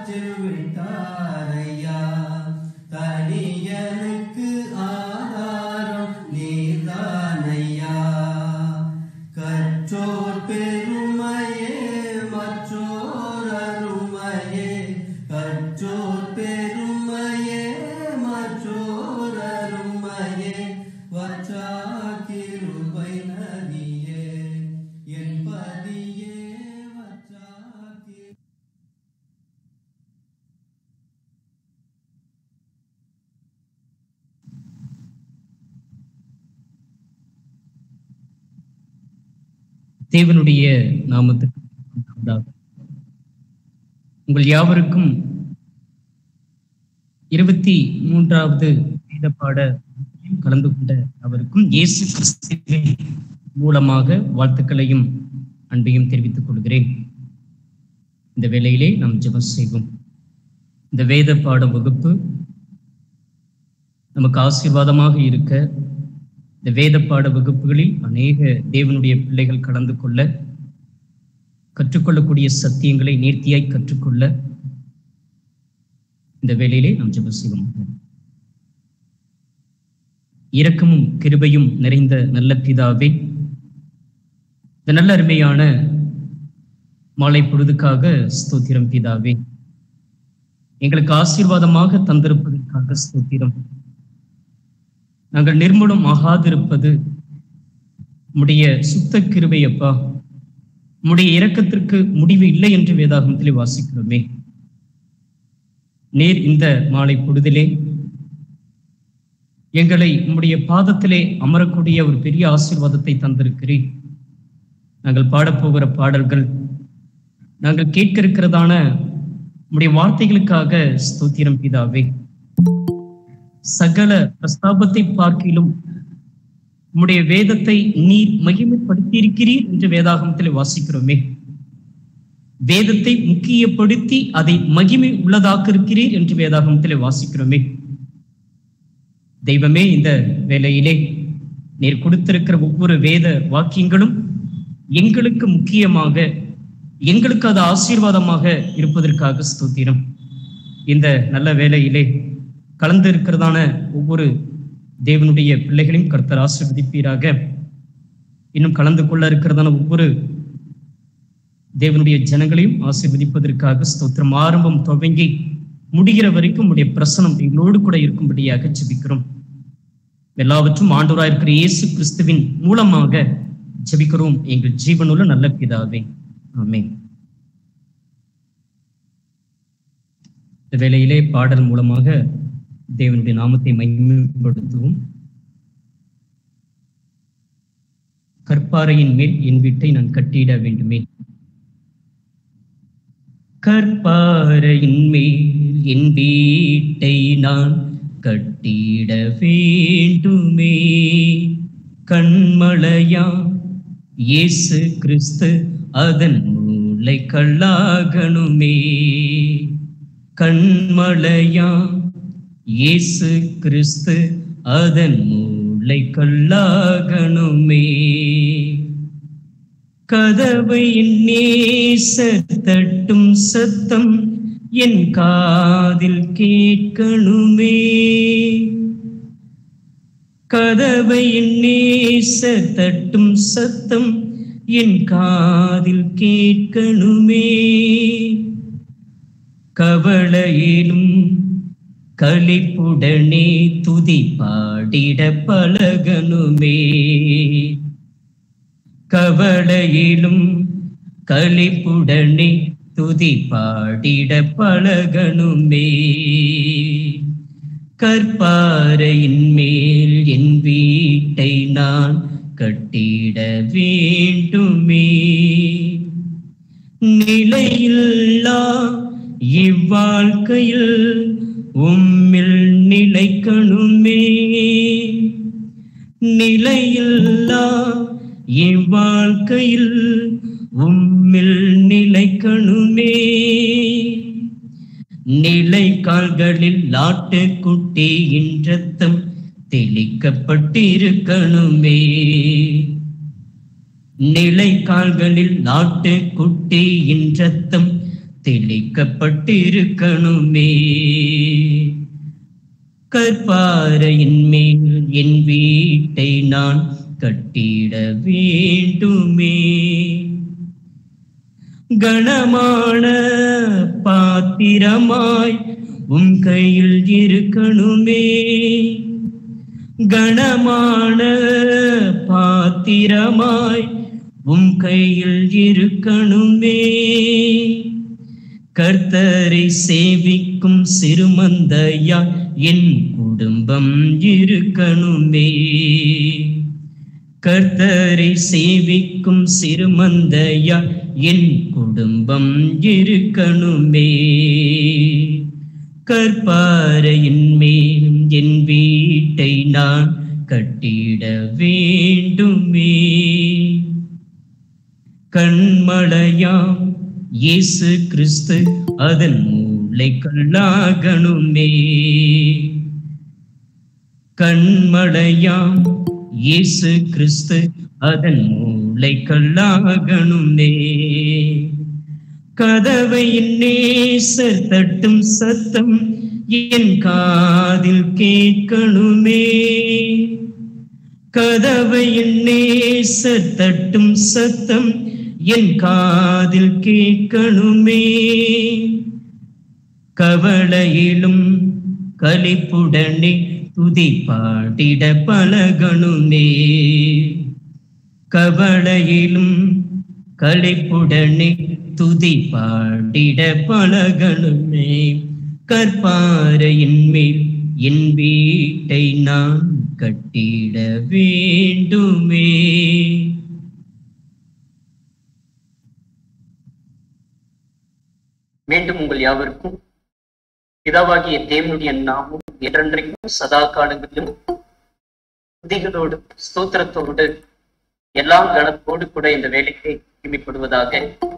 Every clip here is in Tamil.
ஆற்றில் விட்டாரையா. தனியனுக்கு ஆதாரம் நீர்தானையா. கற்றோர் பெருமையே மற்றோர் அருமையே. கற்றோர் பெருமையே மற்றோர் அருமையே. வற்றா கிருபை நதியே என் பதியே. வற்றா தேவனுடைய நாமத்துக்கு உங்கள் யாவருக்கும் 23வது வேத பாட கலந்து கொண்ட அவருக்கும் இயேசு கிறிஸ்துவின் மூலமாக வாழ்த்துக்களையும் அன்பையும் தெரிவித்துக் கொள்கிறேன். இந்த வேளையிலே நாம் ஜெபம் செய்வோம். இந்த வேத பாட வகுப்பு நமக்கு ஆசீர்வாதமாக இருக்க, இந்த வேத பாட வகுப்புகளில் அநேக தேவனுடைய பிள்ளைகள் கலந்து கொள்ள, கற்றுக்கொள்ளக்கூடிய சத்தியங்களை நேர்த்தியாய் கற்றுக்கொள்ள இந்த வேளையிலே நாம் ஜெபம் செய்வோம். இரக்கமும் கிருபையும் நிறைந்த நல்ல பிதாவே, இந்த நல்ல அருமையான மாலை பொழுதுக்காக ஸ்தோத்திரம் பிதாவே. எங்களுக்கு ஆசீர்வாதமாக தந்திருப்பதற்காக ஸ்தோத்திரம். நாங்கள் நிர்மூலம் ஆகாதிருப்பது உம்முடைய சுத்த கிருபை அப்பா. உம்முடைய இரக்கத்திற்கு முடிவு இல்லை என்று வேதாகமத்திலே வாசிக்கிறோமே. நீர் இந்த மாலை பொழுதிலே எங்களை உம்முடைய பாதத்திலே அமரக்கூடிய ஒரு பெரிய ஆசீர்வாதத்தை தந்திருக்கிறீர். நாங்கள் பாடப்போகிற பாடல்கள், நாங்கள் கேட்க இருக்கிறதான உம்முடைய வார்த்தைகளுக்காக ஸ்தோத்திரம் பிதாவே. சகல பிரஸ்தாபத்தை பார்க்கிலும் உம்முடைய வேதத்தை நீர் மகிமைப்படுத்தி இருக்கிறீர் என்று வேதாகமத்தில் வாசிக்கிறோமே. வேதத்தை முக்கியப்படுத்தி அதை மகிமை உள்ளதாக்க இருக்கிறீர் என்று வேதாகமத்தில் வாசிக்கிறோமே. தெய்வமே, இந்த வேளையிலே நீர் கொடுத்திருக்கிற ஒவ்வொரு வேத வாக்கியங்களும் எங்களுக்கு முக்கியமாக, எங்களுக்கு அது ஆசீர்வாதமாக இருப்பதற்காக ஸ்தோத்திரம். இந்த நல்ல வேளையிலே கலந்து இருக்கிறதான ஒவ்வொரு தேவனுடைய பிள்ளைகளையும் கர்த்தர் ஆசீர்வதிப்பீராக. இன்னும் கலந்து கொள்ள இருக்கிறதான ஒவ்வொரு தேவனுடைய ஜனங்களையும் ஆசீர்வதிப்பதற்காக ஸ்தோத்திரம். ஆரம்பம் துவங்கி முடிகிற வரைக்கும் உடைய பிரசனம் எங்களோடு கூட இருக்கும்படியாக ஜெபிக்கிறோம். எல்லாவற்றும் ஆண்டவராய் இருக்கிற இயேசு கிறிஸ்துவின் மூலமாக ஜெபிக்கிறோம் எங்கள் ஜீவனுள்ள நல்ல பிதாவே, ஆமென். இந்த வேளையிலே பாடல் மூலமாக தேவனுடைய நாமத்தை மகிமைப்படுத்துவோம். கற்பாறையின் மேல் என் வீட்டை நான் கட்டிட வேண்டுமே. கற்பாறையின் மேல் என் வீட்டை நான் கட்டிட வேண்டுமே. கண்மலையா இயேசு கிறிஸ்து அதன் மூளை கல்லாகணுமே. கண்மலையா இயேசு கிறிஸ்து அதன் மூளை கல்லாகணுமே. கதவை நேச தட்டும் சத்தம் என் காதில் கேட்கணுமே. கதவை நேச தட்டும் சத்தம் என் காதில் கேட்கணுமே. கவலையிலும் களிப்புடனே துதி பாடிட பழகணுமே. கவலையிலும் களிப்புடனே துதி பாடிட பழகணுமே. கற்பாறையின் மேல் என் வீட்டை நான் கட்டிட வேண்டுமே. நிலையில்லா இவ்வாழ்க்கையில் உம்மில் நிலைக்கணுமே. நிலையில்லா இவ்வாழ்க்கையில் உம்மில் நிலைக்கணுமே. நிலை கால்களில் ஆட்டுக்குட்டியின் இரத்தம் தெளிக்கப்பட்டிருக்கணுமே. நிலை கால்களில் ஆட்டுக்குட்டியின் இரத்தம் தெளிக்கப்பட்டிருக்கணுமே. கற்பாறையின் மேல் என் வீட்டை நான் கட்டிட வேண்டுமே. கனமான பாத்திரமாய் உம் கையில் இருக்கணுமே. கனமான பாத்திரமாய் உம் கையில் இருக்கணுமே. கர்த்தரை சேவிக்கும் சிறுமந்தையா என் குடும்பம் இருக்கணுமே. கர்த்தரை சேவிக்கும் சிறுமந்தையா என் குடும்பம் இருக்கணுமே. கற்பாறையின் மேல் என் வீட்டை நான் கட்டிட வேண்டுமே. கண்மலையாம் இயேசு கிறிஸ்து அதன் மூளைக்கல்லாகணுமே. கண்மலையாம் இயேசு கிறிஸ்து அதன் மூளைக்கல்லாகணுமே. கதவையின் நேசர் தட்டும் சத்தம் என் காதில் கேட்கணுமே. கதவையின் நேசர் தட்டும் சத்தம் என் காதில் கேட்கணுமே. கவலையிலும் களிப்புடனே துதி பாடிட பழகணுமே. கவலையிலும் களிப்புடனே துதி பாடிட பழகணுமே. கற்பாறையின் மேல் என் வீட்டை நான் கட்டிட வேண்டுமே. மீண்டும் உங்கள் யாவருக்கும் பிதாவாகிய தேவனுடைய நாமம் என்றென்றைக்கும் சதா காலங்களிலும் துதிகளோடு ஸ்தோத்திரத்தோடு எல்லா கணத்தோடு கூட இந்த வேலைக்கு மகிமைப்படுவதாக.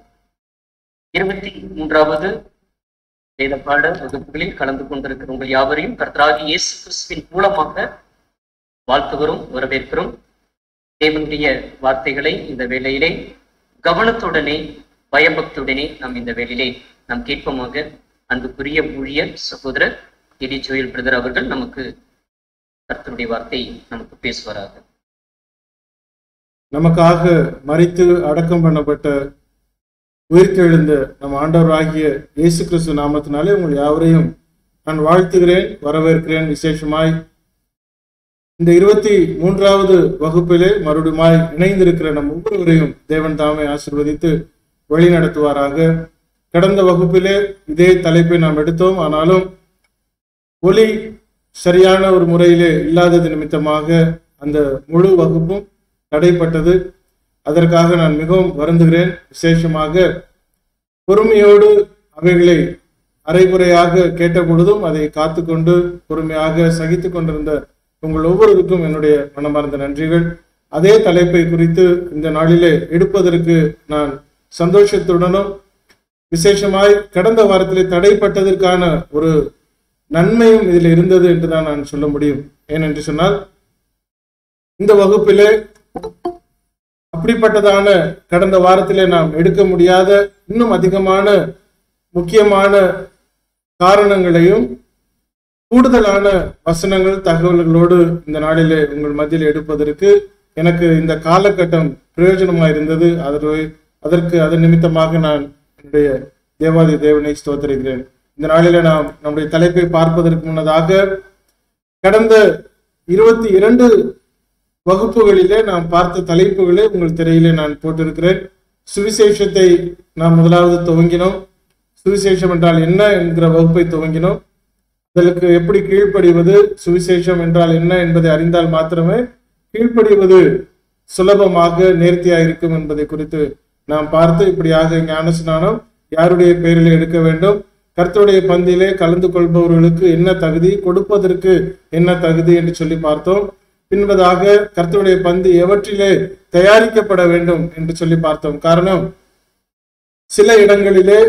23வது வேத பாட வகுப்புகளில் கலந்து கொண்டிருக்கிற உங்கள் யாவரையும் கர்த்தராகிய இயேசு கிறிஸ்துவின் மூலமாக வாழ்த்துகிறோம், வரவேற்கிறோம். தேவனுடைய வார்த்தைகளை இந்த வேளையிலே கவனத்துடனே பயபக்தியுடனே நாம் இந்த வேளையிலே நாம் கேட்போமாக. அன்புக்குரிய ஊழியர் சகோதரர் எடி ஜோயல் பிரதர் அவர்கள் நமக்கு கர்த்தருடைய வார்த்தை நமக்கு பேசுவாராக. நமக்காக மரித்து அடக்கம் பண்ணப்பட்ட உயிர்த்தெழுந்த நம் ஆண்டவராகிய இயேசு கிறிஸ்து நாமத்தினாலே உங்கள் யாவரையும் நான் வாழ்த்துகிறேன், வரவேற்கிறேன். விசேஷமாய் இந்த 23வது வகுப்பிலே மறுபடியுமாய் இணைந்திருக்கிற நம் ஒவ்வொருவரையும் தேவன் தாமே ஆசீர்வதித்து வழி நடத்துவாராக. கடந்த வகுப்பிலே இதே தலைப்பை நாம் எடுத்தோம். ஆனாலும் ஒலி சரியான ஒரு முறையிலே இல்லாதது நிமித்தமாக அந்த முழு வகுப்பும் தடைப்பட்டது. அதற்காக நான் மிகவும் வருந்துகிறேன். விசேஷமாக பொறுமையோடு அவைகளை அரைகுறையாக கேட்ட பொழுதும் அதை காத்து கொண்டு பொறுமையாக சகித்து கொண்டிருந்த உங்கள் ஒவ்வொருவருக்கும் என்னுடைய மனமார்ந்த நன்றிகள். அதே தலைப்பை குறித்து இந்த நாளிலே எடுப்பதற்கு நான் சந்தோஷத்துடனும் விசேஷமாய் கடந்த வாரத்திலே தடைப்பட்டதற்கான ஒரு நன்மையும் இதில் இருந்தது என்றுதான் நான் சொல்ல முடியும். ஏனென்று சொன்னால் இந்த வகுப்பிலே அப்படிப்பட்டதான கடந்த வாரத்திலே நாம் எடுக்க முடியாத இன்னும் அதிகமான முக்கியமான காரணங்களையும் கூடுதலான வசனங்கள் தகவல்களோடு இந்த நாளிலே உங்கள் மத்தியில் எடுப்பதற்கு எனக்கு இந்த காலகட்டம் பிரயோஜனமாயிருந்தது. அதன் நிமித்தமாக நான் என்னுடைய தேவாதி தேவனை ஸ்தோத்திரிக்கிறேன். இந்த நாளிலே நாம் நம்முடைய தலைப்பை பார்ப்பதற்கு முன்னதாக கடந்த 22 வகுப்புகளிலே நாம் பார்த்த தலைப்புகளை உங்கள் திரையிலே நான் போட்டிருக்கிறேன். சுவிசேஷத்தை நாம் முதலாவது துவங்கினோம். சுவிசேஷம் என்றால் என்ன என்கிற வகுப்பை துவங்கினோம். அதற்கு எப்படி கீழ்ப்படிவது, சுவிசேஷம் என்றால் என்ன என்பதை அறிந்தால் மாத்திரமே கீழ்ப்படிவது சுலபமாக நேர்த்தியாக இருக்கும் என்பதை குறித்து நாம் பார்த்து இப்படியாக ஞானஸ்நானம் யாருடைய பெயரில் எடுக்க வேண்டும், கர்த்தருடைய பந்தியிலே கலந்து கொள்பவர்களுக்கு என்ன தகுதி, கொடுப்பதற்கு என்ன தகுதி என்று சொல்லி பார்த்தோம். பின்பதாக கர்த்தருடைய பந்தி எவற்றிலே தயாரிக்கப்பட வேண்டும் என்று சொல்லி பார்த்தோம். காரணம், சில இடங்களிலே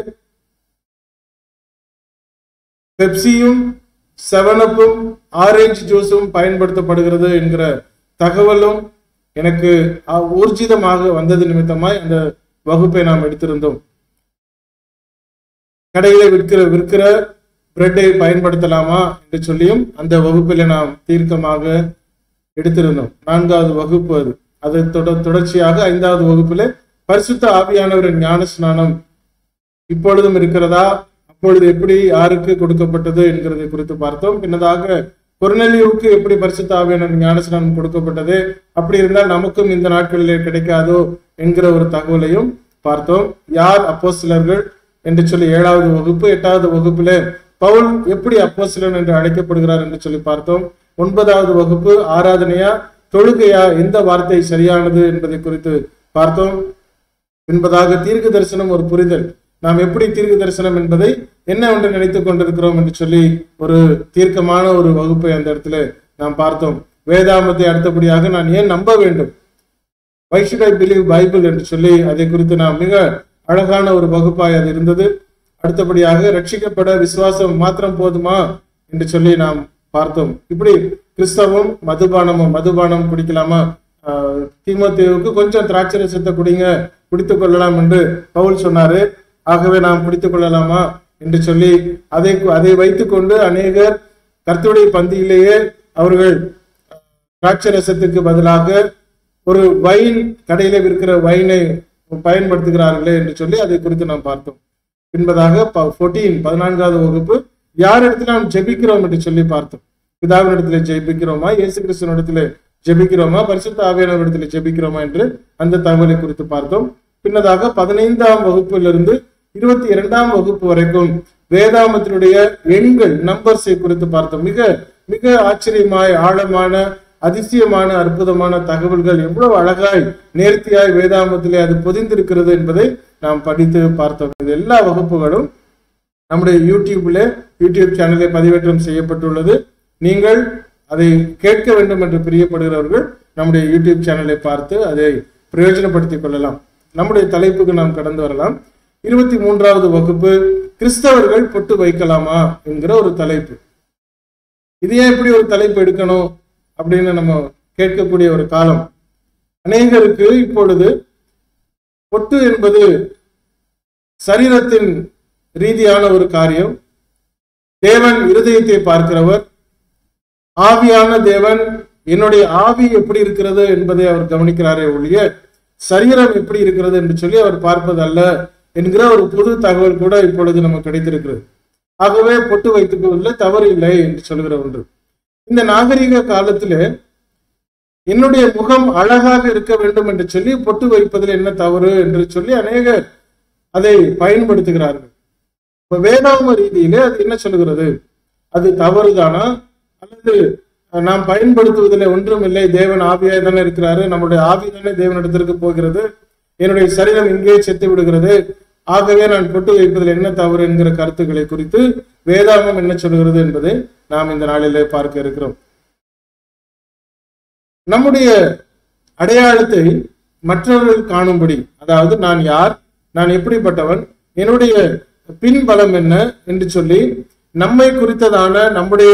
பெப்சியும் 7-அப்பும் ஆரஞ்சு ஜூஸும் பயன்படுத்தப்படுகிறது என்கிற தகவலும் எனக்கு ஊர்ஜிதமாக வந்தது நிமித்தமாய் அந்த வகுப்பை நாம் எடுத்திருந்தோம். கடையில விற்கிற பிரெட்டை பயன்படுத்தலாமா என்று சொல்லியும் அந்த வகுப்பில் நாம் தீர்க்கமாக எடுத்திருந்தோம். 4வது வகுப்பு அது தொடர்ச்சியாக 5வது வகுப்பில் பரிசுத்த ஆவியானவரின் ஞான ஸ்நானம் இப்பொழுதும் இருக்கிறதா, அப்பொழுது எப்படி யாருக்கு கொடுக்கப்பட்டது என்கிறதை குறித்து பார்த்தோம். பின்னதாக கொர்நேலியுவுக்கு எப்படி பரிசுத்த ஆவியானவரின் ஞான ஸ்நானம் கொடுக்கப்பட்டது, அப்படி இருந்தால் நமக்கும் இந்த நாட்களிலே கிடைக்காதோ என்கிற ஒரு தகவலையும் பார்த்தோம். யார் அப்போஸ்தலர்கள் என்று சொல்லி 7வது வகுப்பு. 8வது வகுப்பிலே பவுல் எப்படி அப்போஸ்தலன் என்று அழைக்கப்படுகிறார் என்று சொல்லி பார்த்தோம். 9வது வகுப்பு ஆராதனையா தொழுகையா, எந்த வார்த்தை சரியானது என்பதை குறித்து பார்த்தோம். என்பதாக தீர்க்க தரிசனம் ஒரு புரிதல், நாம் எப்படி தீர்க்க தரிசனம் என்பதை என்ன ஒன்று நினைத்துக் கொண்டிருக்கிறோம் என்று சொல்லி ஒரு தீர்க்கமான ஒரு வகுப்பை அந்த இடத்துல நாம் பார்த்தோம். வேதாமத்தை அடுத்தபடியாக நான் ஏன் நம்ப வேண்டும், why should I believe Bible என்று சொல்லி அதை குறித்து நாம் மிக அழகான ஒரு வகுப்பாய் அது இருந்தது. அடுத்தபடியாக ரட்சிக்கப்பட விசுவாசம் மாத்திரம் போதுமா என்று சொல்லி நாம் பார்த்தோம். இப்படி கிறிஸ்தவம் மதுபானம் குடிக்கலாமா, தீமோத்தேயுவுக்கு கொஞ்சம் திராட்சை ரசத்தை குடித்துக் கொள்ளலாம் என்று பவுல் சொன்னாரு, ஆகவே நாம் குடித்துக் கொள்ளலாமா என்று சொல்லி அதை வைத்துக் கொண்டு அநேகர் கர்த்தருடைய பந்தியிலேயே அவர்கள் திராட்சை ரசத்துக்கு பதிலாக ஒரு வைன் கடையில விற்கிற வைனை பயன்படுத்துகிறார்களே என்று சொல்லி அதை குறித்து நாம் பார்த்தோம். என்பதாக 14வது வகுப்பு யாரிடத்துல நாம் ஜெபிக்கிறோம் என்று சொல்லி பார்த்தோம். பிதாவினிடத்துல ஜெபிக்கிறோமா, இயேசு கிறிஸ்துவினிடத்துல ஜெபிக்கிறோமா, பரிசுத்த ஆவியானவரிடத்துல ஜெபிக்கிறோமா என்று அந்த தகவலை குறித்து பார்த்தோம். பின்னதாக 15ஆம் வகுப்பிலிருந்து 22ஆம் வகுப்பு வரைக்கும் வேதாமத்தினுடைய எண்கள் நம்பர்ஸை குறித்து பார்த்தோம். மிக மிக ஆச்சரியமாய் ஆழமான அதிசயமான அற்புதமான தகவல்கள் எவ்வளவு அழகாய் நேர்த்தியாய் வேதாமத்திலே அது பொதிந்திருக்கிறது என்பதை நாம் படித்து பார்த்தோம். இது எல்லா வகுப்புகளும் நம்முடைய யூடியூப் சேனலை பதிவேற்றம் செய்யப்பட்டுள்ளது. நீங்கள் அதை கேட்க வேண்டும் என்று பிரியப்படுகிறவர்கள் நம்முடைய யூடியூப் சேனலை பார்த்து அதை பிரயோஜனப்படுத்திக் கொள்ளலாம். நம்முடைய தலைப்புக்கு நாம் கடந்து வரலாம். 23வது வகுப்பு கிறிஸ்தவர்கள் பொட்டு வைக்கலாமா என்கிற ஒரு தலைப்பு. இது ஏன் இப்படி ஒரு தலைப்பு எடுக்கணும் அப்படின்னு நம்ம கேட்கக்கூடிய ஒரு காலம். அநேகருக்கு இப்பொழுது பொட்டு என்பது சரீரத்தின் ரீதியான ஒரு காரியம். தேவன் இருதயத்தை பார்க்கிறவர். ஆவியான தேவன் என்னுடைய ஆவி எப்படி இருக்கிறது என்பதை அவர் கவனிக்கிறாரே ஒழிய சரீரம் எப்படி இருக்கிறது என்று சொல்லி அவர் பார்ப்பது அல்ல என்கிற ஒரு புது தகவல் கூட இப்பொழுது நமக்கு கிடைத்திருக்கிறது. ஆகவே பொட்டு வைத்துக் கொள்ள தவறு இல்லை என்று சொல்கிற ஒன்று. இந்த நாகரிக காலத்திலே என்னுடைய முகம் அழகாக இருக்க வேண்டும் என்று சொல்லி பொட்டு வைப்பதில் என்ன தவறு என்று சொல்லி அநேகர் அதை பயன்படுத்துகிறார்கள். இப்ப வேதாகம ரீதியிலே அது என்ன சொல்லுகிறது, அது தவறுதானா அல்லது நாம் பயன்படுத்துவதில் ஒன்றும் இல்லை, தேவன் ஆவியாய் தானே இருக்கிறாரு, நம்முடைய ஆவி தானே தேவனிடத்திற்கு போகிறது, என்னுடைய சரீரம் இங்கே செத்து விடுகிறது, ஆகவே நான் பொட்டு வைப்பதில் என்ன தவறு என்கிற கருத்துக்களை குறித்து வேதாகமம் என்ன சொல்கிறது என்பதை நாம் இந்த நாளிலே பார்க்க இருக்கிறோம். நம்முடைய அடையாளத்தை மற்றவர்கள் காணும்படி, அதாவது நான் யார், நான் எப்படிப்பட்டவன், என்னுடைய பின்பலம் என்ன என்று சொல்லி நம்மை குறித்ததான நம்முடைய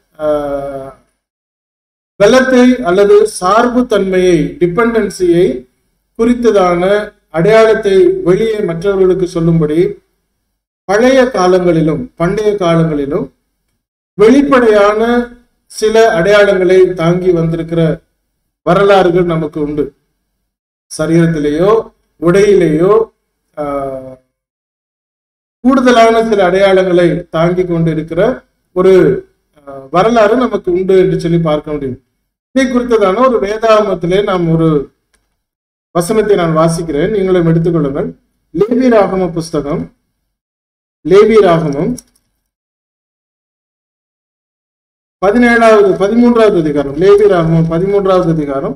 பலத்தை அல்லது சார்பு தன்மையை டிபெண்டன்சியை குறித்ததான அடையாளத்தை வெளியே மற்றவர்களுக்கு சொல்லும்படி பண்டைய காலங்களிலும் வெளிப்படையான சில அடையாளங்களை தாங்கி வந்திருக்கிற வரலாறுகள் நமக்கு உண்டு. சரீரத்திலேயோ உடையிலேயோ கூடுதலான சில அடையாளங்களை தாங்கி கொண்டு இருக்கிற ஒரு வரலாறு நமக்கு உண்டு என்று சொல்லி பார்க்க முடியும். இதை குறித்ததான ஒரு வேதாகமத்திலே நாம் ஒரு வசனத்தை நான் வாசிக்கிறேன், நீங்களும் எடுத்துக்கொள்ளுங்கள். லேவியராகம புஸ்தகம், லேவியராகமம் 13வது அதிகாரம், லேவியராகமம் 13வது அதிகாரம்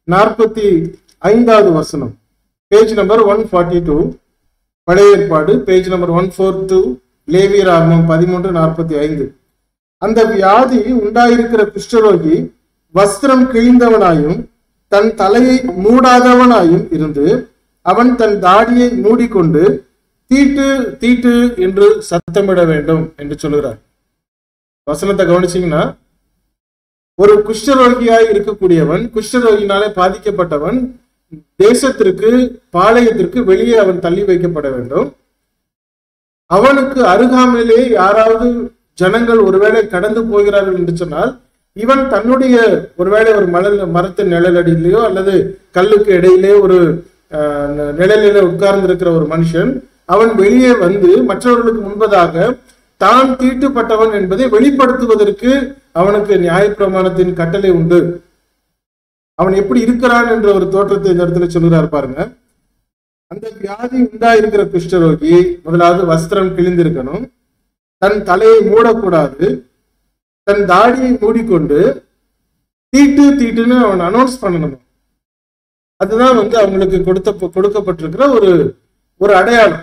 45வது வசனம், பேஜ் நம்பர் 142, பழைய ஏற்பாடு பேஜ் நம்பர் 142, லேவியராகமம் 13:45. அந்த வியாதி உண்டாயிருக்கிற குஷ்டரோகி வஸ்திரம் கிழிந்தவனாயும் தன் தலையை மூடாதவனாயும் இருந்து அவன் தன் தாடியை மூடிக்கொண்டு தீட்டு தீட்டு என்று சத்தமிட வேண்டும் என்று சொல்கிறார். வசனத்தை கவனிச்சீங்கன்னா, ஒரு குஷ்டரோகியாய் இருக்கக்கூடியவன், குஷ்டரோகினாலே பாதிக்கப்பட்டவன் தேசத்திற்கு பாளையத்திற்கு வெளியே அவன் தள்ளி வைக்கப்பட வேண்டும். அவனுக்கு அருகாமையிலே யாராவது ஜனங்கள் ஒருவேளை கடந்து போகிறார்கள் என்று சொன்னால், இவன் தன்னுடைய ஒருவேளை ஒரு மரத்தின் நிழலடியிலேயோ அல்லது கல்லுக்கு இடையிலே ஒரு நிழலில உட்கார்ந்து இருக்கிற ஒரு மனுஷன் அவன் வெளியே வந்து மற்றவர்களுக்கு முன்பதாக தான் தீட்டுப்பட்டவன் என்பதை வெளிப்படுத்துவதற்கு அவனுக்கு நியாயப்பிரமாணத்தின் கட்டளை உண்டு. அவன் எப்படி இருக்கிறான் என்ற ஒரு தோற்றத்தை இந்த இடத்துல சொல்கிறார் பாருங்க. அந்த வியாதி உண்டாயிருக்கிற குஷ்டரோகி முதலாவது வஸ்திரம் கிழிந்திருக்கணும், தன் தலையை மூடக்கூடாது, தன் தாடியை மூடிக்கொண்டு தீட்டுன்னு அவன் அனௌன்ஸ் பண்ணணும். அதுதான் அவங்களுக்கு கொடுக்கப்பட்டிருக்கிற ஒரு அடையாளம்.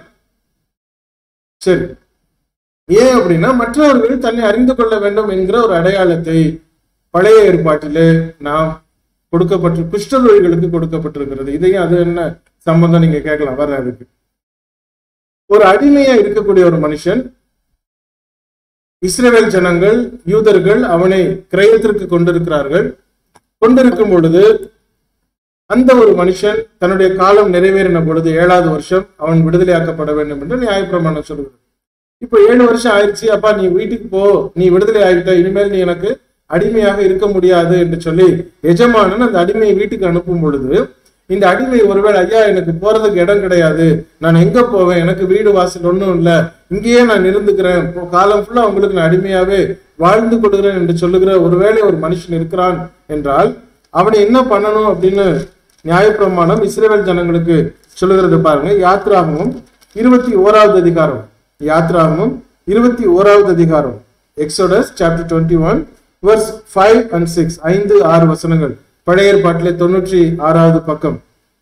சரி, ஏன் அப்படின்னா மற்றவர்கள் தன்னை அறிந்து கொள்ள வேண்டும் என்கிற ஒரு அடையாளத்தை பழைய ஏற்பாட்டிலே நாம் குஷ்டரோகிகளுக்கு கொடுக்கப்பட்டிருக்கிறது. இதையும் அது என்ன சம்பந்தம் நீங்க கேட்கலாம். வர அதுக்கு ஒரு அடிமையா இருக்கக்கூடிய ஒரு மனுஷன், இஸ்ரவேல் ஜனங்கள் யூதர்கள் அவனை கிரயத்திற்கு கொண்டிருக்கும் பொழுது அந்த ஒரு மனுஷன் தன்னுடைய காலம் நிறைவேறின பொழுது 7வது வருஷம் அவன் விடுதலையாக்கப்பட வேண்டும் என்று நியாயப்பிரமாணம் சொல்கிறது. இப்போ 7 வருஷம் ஆயிடுச்சு, அப்பா நீ வீட்டுக்கு போ, நீ விடுதலை ஆகிட்ட, இனிமேல் நீ எனக்கு அடிமையாக இருக்க முடியாது என்று சொல்லி எஜமானன் அந்த அடிமையை வீட்டுக்கு அனுப்பும் பொழுது, இந்த அடிமை ஒருவேளை ஐயா எனக்கு போறதுக்கு இடம் கிடையாது, நான் எங்க போவேன், எனக்கு வீடு வாசல் ஒன்றும் இல்லை, இங்கேயே நான் இருந்துக்கிறேன், காலம் ஃபுல்லா உங்களுக்கு நான் அடிமையாவே வாழ்ந்து கொடுக்கிறேன் என்று சொல்லுகிற ஒருவேளை ஒரு மனுஷன் இருக்கிறான் என்றால் அவனை என்ன பண்ணணும் அப்படின்னு நியாயப்பிரமாணம் இஸ்ரவேல் ஜனங்களுக்கு சொல்லுகிறது பாருங்க. யாத்ராகமம் 21வது அதிகாரம், யாத்ராகமம் 21வது அதிகாரம், எக்ஸோடஸ் சாப்டர் 21 verse 5 and 6, 5-6 வசனங்கள், பழைய ஏற்பாட்டிலே 96வது பக்கம்.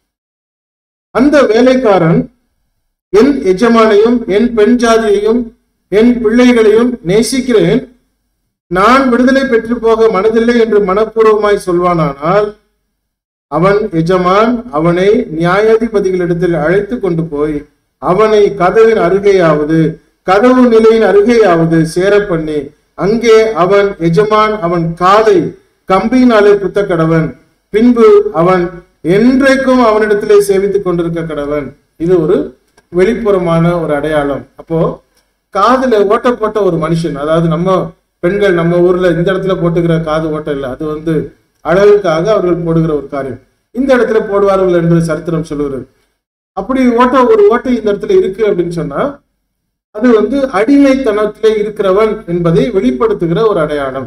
அந்த வேலைக்காரன் என் எஜமானையும் என் பெண் ஜாதியையும் என் பிள்ளைகளையும் நேசிக்கிறேன், நான் விடுதலை பெற்று போக மனதில்லை என்று மனப்பூர்வமாய் சொல்வானானால் அவன் எஜமான் அவனை நியாயாதிபதிகளிடத்தில் அழைத்து கொண்டு போய் அவனை கதவின் அருகேயாவது கதவு நிலையின் அருகேயாவது சேர பண்ணி அங்கே அவன் எஜமான் அவன் காதை கம்பியினாலே குத்த கடவன், பின்பு அவன் என்றைக்கும் அவனிடத்திலே சேவித்துக் கொண்டிருக்க கடவன். இது ஒரு வெளிப்புறமான ஒரு அடையாளம். அப்போ காதுல ஓட்ட போட்ட ஒரு மனுஷன், அதாவது நம்ம பெண்கள் நம்ம ஊர்ல இந்த இடத்துல போட்டுக்கிற காது ஓட்டம் இல்லை, அது அழகுக்காக அவர்கள் போடுகிற ஒரு காரியம், இந்த இடத்துல போடுவார்கள் என்று சரித்திரம் சொல்லுகிறது. அப்படி ஒரு ஓட்டை இந்த இடத்துல இருக்கு அப்படின்னு சொன்னா அது அடிமைத்தனத்திலே இருக்கிறவன் என்பதை வெளிப்படுத்துகிற ஒரு அடையாளம்.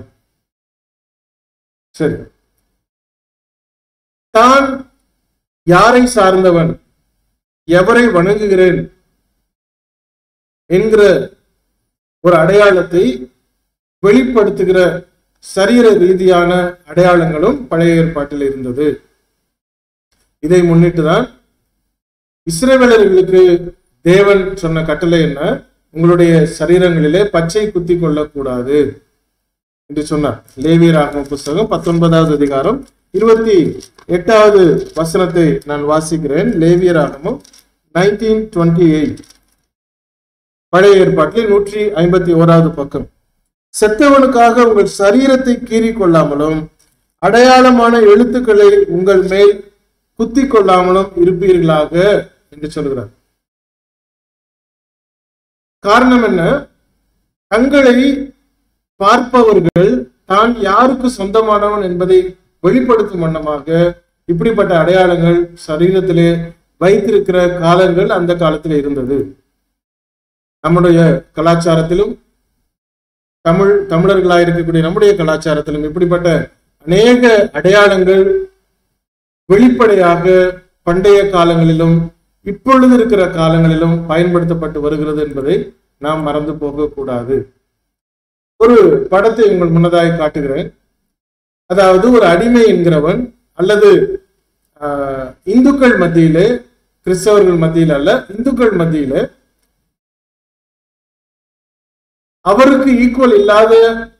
சரி, தான் யாரை சார்ந்தவன், எவரை வணங்குகிறேன் என்கிற ஒரு அடையாளத்தை வெளிப்படுத்துகிற சரீர ரீதியான அடையாளங்களும் பழைய ஏற்பாட்டில் இருந்தது. இதை முன்னிட்டுதான் இஸ்ரவேலர்களுக்கு தேவன் சொன்ன கட்டளை என்ன, உங்களுடைய சரீரங்களிலே பச்சை குத்தி கொள்ளக்கூடாது என்று சொன்னார். லேவியராகம புஸ்தகம் 19வது அதிகாரம் 28வது வசனத்தை நான் வாசிக்கிறேன். லேவியராகமம் 19:28, பழைய ஏற்பாட்டில் 151வது பக்கம். செத்தவனுக்காக உங்கள் சரீரத்தை கீறி கொள்ளாமலும் அடையாளமான எழுத்துக்களை உங்கள் மேல் குத்தி கொள்ளாமலும் இருப்பீர்களாக என்று சொல்கிறார். காரணம் என்ன, தங்களை பார்ப்பவர்கள் தான் யாருக்கு சொந்தமானவன் என்பதை வெளிப்படுத்தும் வண்ணமாக இப்படிப்பட்ட அடையாளங்கள் சரீரத்திலே வைத்திருக்கிற காலங்கள் அந்த காலத்தில் இருந்தது. நம்முடைய கலாச்சாரத்திலும் தமிழர்களாக இருக்கக்கூடிய நம்முடைய கலாச்சாரத்திலும் இப்படிப்பட்ட அநேக அடையாளங்கள் வெளிப்படையாக பண்டைய காலங்களிலும் இப்பொழுது இருக்கிற காலங்களிலும் பயன்படுத்தப்பட்டு வருகிறது என்பதை நாம் மறந்து போகக்கூடாது. ஒரு படத்தை உங்கள் முன்னதாக காட்டுகிறேன். அதாவது ஒரு அடிமை என்கிறவன் அல்லது இந்துக்கள் மத்தியிலே, கிறிஸ்தவர்கள் மத்தியில் அல்ல, இந்துக்கள் மத்தியிலே அவருக்கு ஈக்குவல் இல்லாத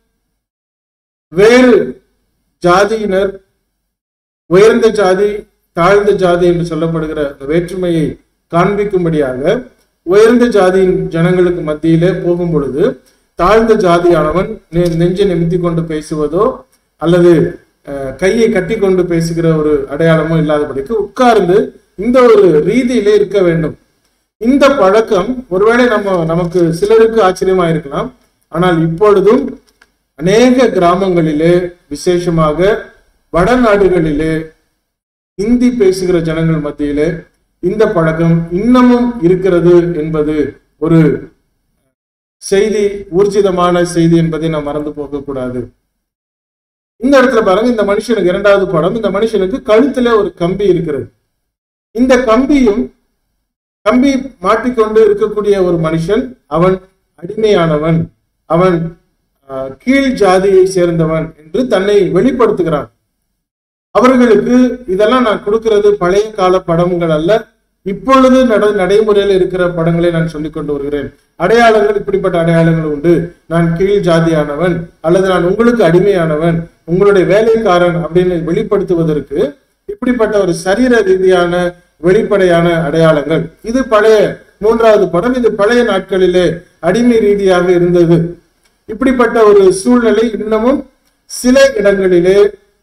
வேறு ஜாதியினர், உயர்ந்த ஜாதி தாழ்ந்த ஜாதி என்று சொல்லப்படுகிற வேற்றுமையை காண்பிக்கும்படியாக உயர்ந்த ஜாதியின் ஜனங்களுக்கு மத்தியிலே போகும் பொழுது தாழ்ந்த ஜாதியானவன் நெஞ்சை நிமித்தி கொண்டு பேசுவதோ அல்லது கையை கட்டி கொண்டு பேசுகிற ஒரு அடையாளமோ இல்லாதபடிக்கு உட்கார்ந்து இந்த ஒரு ரீதியிலே இருக்க வேண்டும். இந்த பழக்கம் ஒருவேளை நமக்கு சிலருக்கு ஆச்சரியமா இருக்கலாம். ஆனால் இப்பொழுதும் அநேக கிராமங்களிலே, விசேஷமாக வடநாடுகளிலே ஹிந்தி பேசுகிற ஜனங்கள் மத்தியிலே இந்த பழக்கம் இன்னமும் இருக்கிறது என்பது ஒரு செய்தி, ஊர்ஜிதமான செய்தி என்பதை நாம் மறந்து போக கூடாது. இந்த இடத்துல பாருங்க, இந்த மனுஷனுக்கு இரண்டாவது படம், இந்த மனுஷனுக்கு கழுத்துல ஒரு கம்பி இருக்கிறது. இந்த கம்பி மாட்டிக்கொண்டு இருக்கக்கூடிய ஒரு மனுஷன், அவன் அடிமையானவன், அவன் கீழ் ஜாதியை சேர்ந்தவன் என்று தன்னை வெளிப்படுத்துகிறான். அவர்களுக்கு இதெல்லாம் நான் கொடுக்கிறது பழைய கால படங்கள் அல்ல, இப்பொழுது நடைமுறையில் இருக்கிற படங்களை நான் சொல்லிக் கொண்டு வருகிறேன். அடையாளங்கள், இப்படிப்பட்ட அடையாளங்கள் உண்டு. நான் கீழ் ஜாதியானவன் அல்லது நான் உங்களுக்கு அடிமையானவன், உங்களுடைய வேலைக்காரன் அப்படின்னு வெளிப்படுத்துவதற்கு இப்படிப்பட்ட ஒரு சரீர ரீதியான வெளிப்படையான அடையாளங்கள். இது பழைய மூன்றாவது படம். இது பழைய நாட்களிலே அடிமை ரீதியாக இருந்தது. இப்படிப்பட்ட ஒரு சூழ்நிலை இன்னமும் சில இடங்களிலே,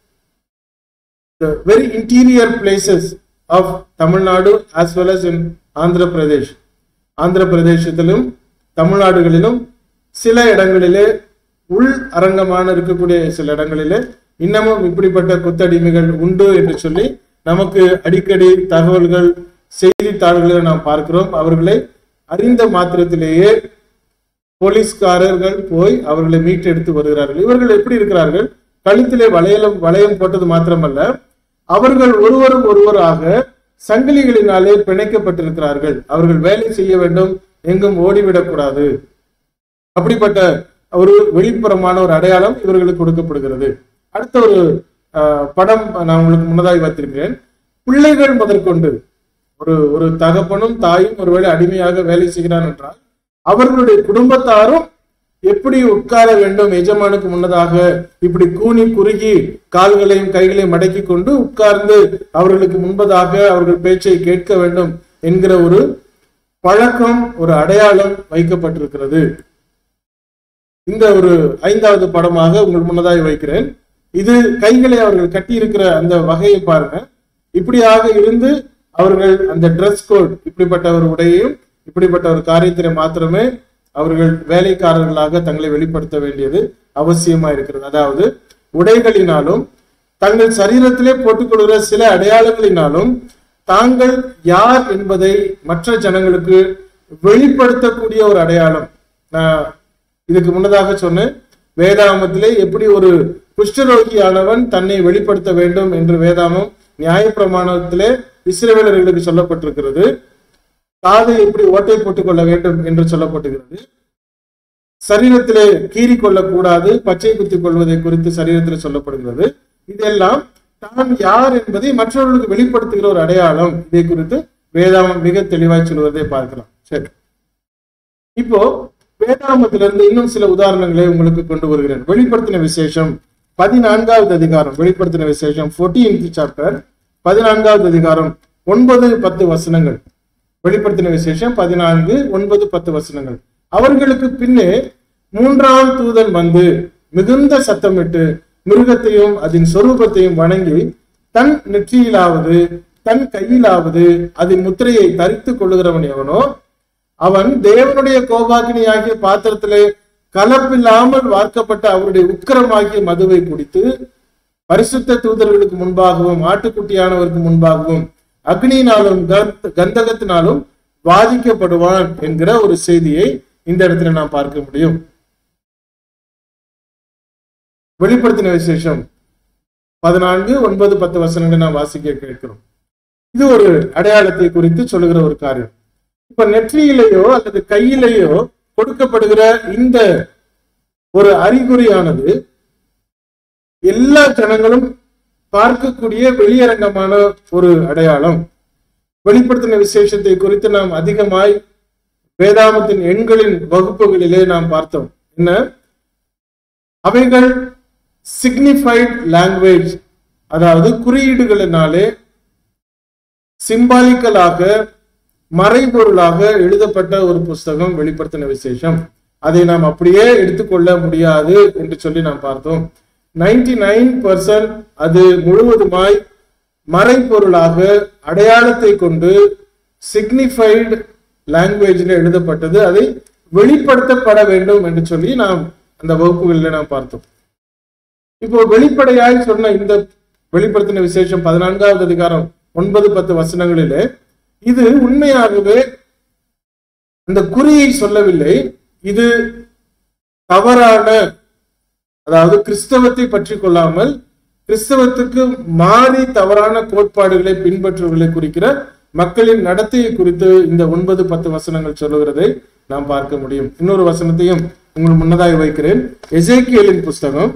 very interior places of Tamil Nadu as well as in Andhra Pradesh. Andhra பிரதேசத்திலும் தமிழ்நாடுகளிலும் சில இடங்களிலே, உள் அரங்கமான இருக்கக்கூடிய சில இடங்களிலே இன்னமும் இப்படிப்பட்ட கொத்தடிமைகள் உண்டு என்று சொல்லி நமக்கு அடிக்கடி தகவல்கள் செய்தித்தாள்களை நாம் பார்க்கிறோம். அவர்களை அறிந்த மாத்திரத்திலேயே போலீஸ்காரர்கள் போய் அவர்களை மீட்டெடுத்து வருகிறார்கள். இவர்கள் எப்படி இருக்கிறார்கள்? கழுத்திலே வளையம் போட்டது மாத்திரமல்ல, அவர்கள் ஒருவராக சங்கிலிகளினாலே பிணைக்கப்பட்டிருக்கிறார்கள். அவர்கள் வேலை செய்ய வேண்டும், எங்கும் ஓடிவிடக்கூடாது. அப்படிப்பட்ட ஒரு வெளிப்புறமான ஒரு அடையாளம் இவர்களுக்கு கொடுக்கப்படுகிறது. அடுத்த ஒரு படம் நான் உங்களுக்கு முன்னதாக வைத்திருக்கிறேன். பிள்ளைகள் முதற்கொண்டு ஒரு தகப்பனும் தாயும் ஒருவேளை அடிமையாக வேலை செய்கிறான் என்றால், அவர்களுடைய குடும்பத்தாரும் எப்படி உட்கார வேண்டும், எஜமானுக்கு முன்னதாக இப்படி கூனி குறுகி கால்களையும் கைகளையும் மடக்கி கொண்டு உட்கார்ந்து அவர்களுக்கு முன்பதாக அவர்கள் பேச்சை கேட்க வேண்டும் என்கிற ஒரு பழக்கம், ஒரு அடையாளம் வைக்கப்பட்டிருக்கிறது. இந்த ஒரு ஐந்தாவது படமாக உங்களுக்கு முன்னதாக வைக்கிறேன். இது கைகளை அவர்கள் கட்டி இருக்கிற அந்த வகையை பாருங்க. இப்படியாக இருந்து அவர்கள் அந்த டிரெஸ் கோட், இப்படிப்பட்ட ஒரு உடையையும் இப்படிப்பட்ட ஒரு காரியத்திலே மாத்திரமே அவர்கள் வேலைக்காரர்களாக தங்களை வெளிப்படுத்த வேண்டியது அவசியமா இருக்கிறது. அதாவது உடைகளினாலும் தங்கள் சரீரத்திலே போட்டுக்கொள்கிற சில அடையாளங்களினாலும் தாங்கள் யார் என்பதை மற்ற ஜனங்களுக்கு வெளிப்படுத்தக்கூடிய ஒரு அடையாளம். நான் இதுக்கு முன்னதாக சொன்னேன், வேதாகமத்திலே எப்படி ஒரு குஷ்டரோகியானவன் தன்னை வெளிப்படுத்த வேண்டும் என்று வேதாகமம் நியாயப்பிரமாணத்திலே இஸ்ரவேலர்களுக்கு சொல்லப்பட்டிருக்கிறது. காதை எப்படி ஓட்டை போட்டுக் கொள்ள வேண்டும் என்று சொல்லப்பட்டுகிறது. சரீரத்திலே கீறி கொள்ளக்கூடாது, பச்சை குத்திக் கொள்வதை குறித்து சரீரத்தில் சொல்லப்படுகிறது. இதெல்லாம் தான் யார் என்பதை மற்றவர்களுக்கு வெளிப்படுத்துகிற ஒரு அடையாளம். இதை குறித்து வேதாகமம் மிக தெளிவாய் சொல்வதை பார்க்கலாம். சரி, இப்போ வேதாகமத்திலிருந்து இன்னும் சில உதாரணங்களை உங்களுக்கு கொண்டு வருகிறேன். வெளிப்படுத்தின விசேஷம் 14வது அதிகாரம், வெளிப்படுத்தின விசேஷம் 14th chapter 14வது அதிகாரம் 9-10 வசனங்கள். வெளிப்படுத்தின விசேஷம் 14:9-10 வசனங்கள். அவர்களுக்கு பின்னே 3ஆம் தூதன் வந்து மிகுந்த சத்தமிட்டு மிருகத்தையும் அதன் சொரூபத்தையும் வணங்கி தன் நெற்றியிலாவது தன் கையிலாவது அதன் முத்திரையை தரித்துக் கொள்ளுகிறவன் எவனோ அவன் தேவனுடைய கோபாக்கினியாகிய பாத்திரத்திலே கலப்பில்லாமல் வார்க்கப்பட்ட அவருடைய உக்கிரமாகிய மதுவை குடித்து பரிசுத்த தூதர்களுக்கு முன்பாகவும் ஆட்டுக்குட்டியானவருக்கு முன்பாகவும் அக்னியினாலும் கந்தகத்தினாலும் வாதிக்கப்படுவான் என்கிற ஒரு செய்தியை இந்த இடத்துல நாம் பார்க்க முடியும். வெளிப்படுத்தின விசேஷம் 14:9-10 வசனங்களை நாம் வாசிக்க கேட்கிறோம். இது ஒரு அடையாளத்தை குறித்து சொல்லுகிற ஒரு காரியம். இப்ப நெற்றியிலேயோ அல்லது கையிலேயோ கொடுக்கப்படுகிற இந்த ஒரு அறிகுறியானது எல்லா ஜனங்களும் பார்க்கக்கூடிய வெளியரங்கமான ஒரு அடையாளம். வெளிப்படுத்தின விசேஷத்தை குறித்து நாம் அதிகமாய் வேதாகமத்தின் எண்களின் வகுப்புகளிலே நாம் பார்த்தோம். என்ன அவைகள்? சிக்னிஃபைட் லாங்குவேஜ், அதாவது குறியீடுகளினாலே சிம்பாலிக்கலாக மறைபொருளாக எழுதப்பட்ட ஒரு புஸ்தகம் வெளிப்படுத்தின விசேஷம். அதை நாம் அப்படியே எடுத்துக்கொள்ள முடியாது என்று சொல்லி நாம் பார்த்தோம். 99% அது முழுவதுமாய் மறைபொருளாக அடையாளத்தை கொண்டு சிக்னிஃபைடு லாங்குவேஜில் எழுதப்பட்டது. அதை வெளிப்படுத்தப்பட வேண்டும் என்று சொல்லி நாம் அந்த வகுப்புகளில் நாம் பார்த்தோம். இப்போ வெளிப்படையாய் சொன்ன இந்த வெளிப்படுத்தின விசேஷம் 14வது அதிகாரம் 9-10 வசனங்களிலே இது உண்மையாகவே அந்த குறியை சொல்லவில்லை. இது தவறான, அதாவது கிறிஸ்தவத்தை பற்றி கொள்ளாமல் கிறிஸ்தவத்துக்கு மாறி தவறான கோட்பாடுகளை பின்பற்றுவர்களை குறிக்கிற மக்களின் நடத்தையை குறித்து இந்த 9-10 வசனங்கள் சொல்லுகிறதை நாம் பார்க்க முடியும். இன்னொரு வசனத்தையும் உங்கள் முன்னதாக வைக்கிறேன். எசேக்கியேலின் புஸ்தகம்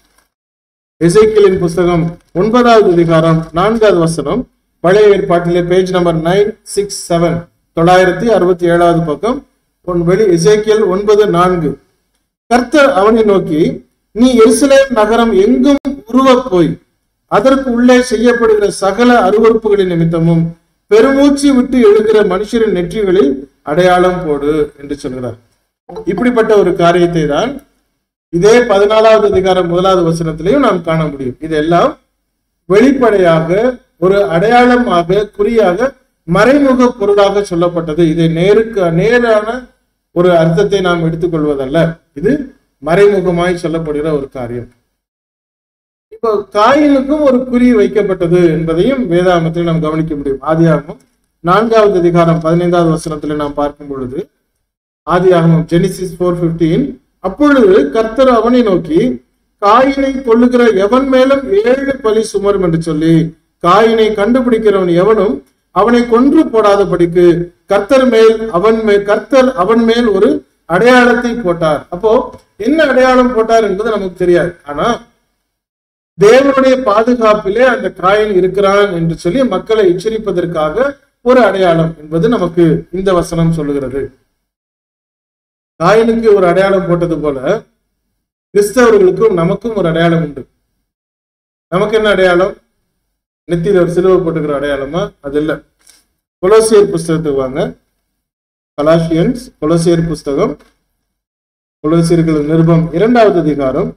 9வது அதிகாரம் 4வது வசனம், பழைய ஏற்பாட்டிலே பேஜ் நம்பர் 967 967வது பக்கம். எசேக்கியேல் 9:4. கர்த்தர் அவனை நோக்கி, நீ எருசலேம் நகரம் எங்கும் உருவப் போய் அதற்கு உள்ளே செய்யப்படுகிற சகல அருவருப்புகளின் நிமித்தமும் பெருமூச்சு விட்டு எழுகிற மனுஷரின் நெற்றிகளில் அடையாளம் போடு என்று சொல்கிறார். இப்படிப்பட்ட ஒரு காரியத்தை தான் இதே 14வது அதிகாரம் 1வது வசனத்திலையும் நாம் காண முடியும். இதெல்லாம் வெளிப்படையாக ஒரு அடையாளமாக, குறியாக, மறைமுக பொருளாக சொல்லப்பட்டது. இதை நேரான ஒரு அர்த்தத்தை நாம் எடுத்துக்கொள்வதல்ல, இது மறைமுகமாய் சொல்லப்படுகிற ஒரு காரியம். இப்போ காயினுக்கும் ஒரு குறி வைக்கப்பட்டது என்பதையும் வேதாகமத்தில் நாம் கவனிக்க முடியும். ஆதியாகமம் 4வது அதிகாரம் 15வது வசனத்துல நாம் பார்க்கும் பொழுது, ஆதியாகமம் ஜெனிசிஸ் 4:15, அப்பொழுது கர்த்தர் அவனை நோக்கி, காயினை கொல்லுகிற எவன் மேலும் 7 பலி சுமரும் என்று சொல்லி, காயினை கண்டுபிடிக்கிறவன் எவனும் அவனை கொன்று போடாதபடிக்கு கர்த்தர் அவன் மேல் ஒரு அடையாளத்தை போட்டார். அப்போ என்ன அடையாளம் போட்டார் என்பது நமக்கு தெரியாது. ஆனா தேவனுடைய பாதுகாப்பிலே அந்த காயின் இருக்கிறான் என்று சொல்லி மக்களை எச்சரிப்பதற்காக ஒரு அடையாளம் என்பது நமக்கு இந்த வசனம் சொல்லுகிறது. காயினுக்கு ஒரு அடையாளம் போட்டது போல கிறிஸ்தவர்களுக்கும் நமக்கும் ஒரு அடையாளம் உண்டு. நமக்கு என்ன அடையாளம்? நெத்தியில ஒரு சிலுவை போட்டுக்கிற அடையாளமா? அது இல்ல. கொலோசியர் புஸ்தகத்துக்கு வாங்க. கொலோசியர் புஸ்தகம், கொலோசியர்கள் நிருபம் 2வது அதிகாரம்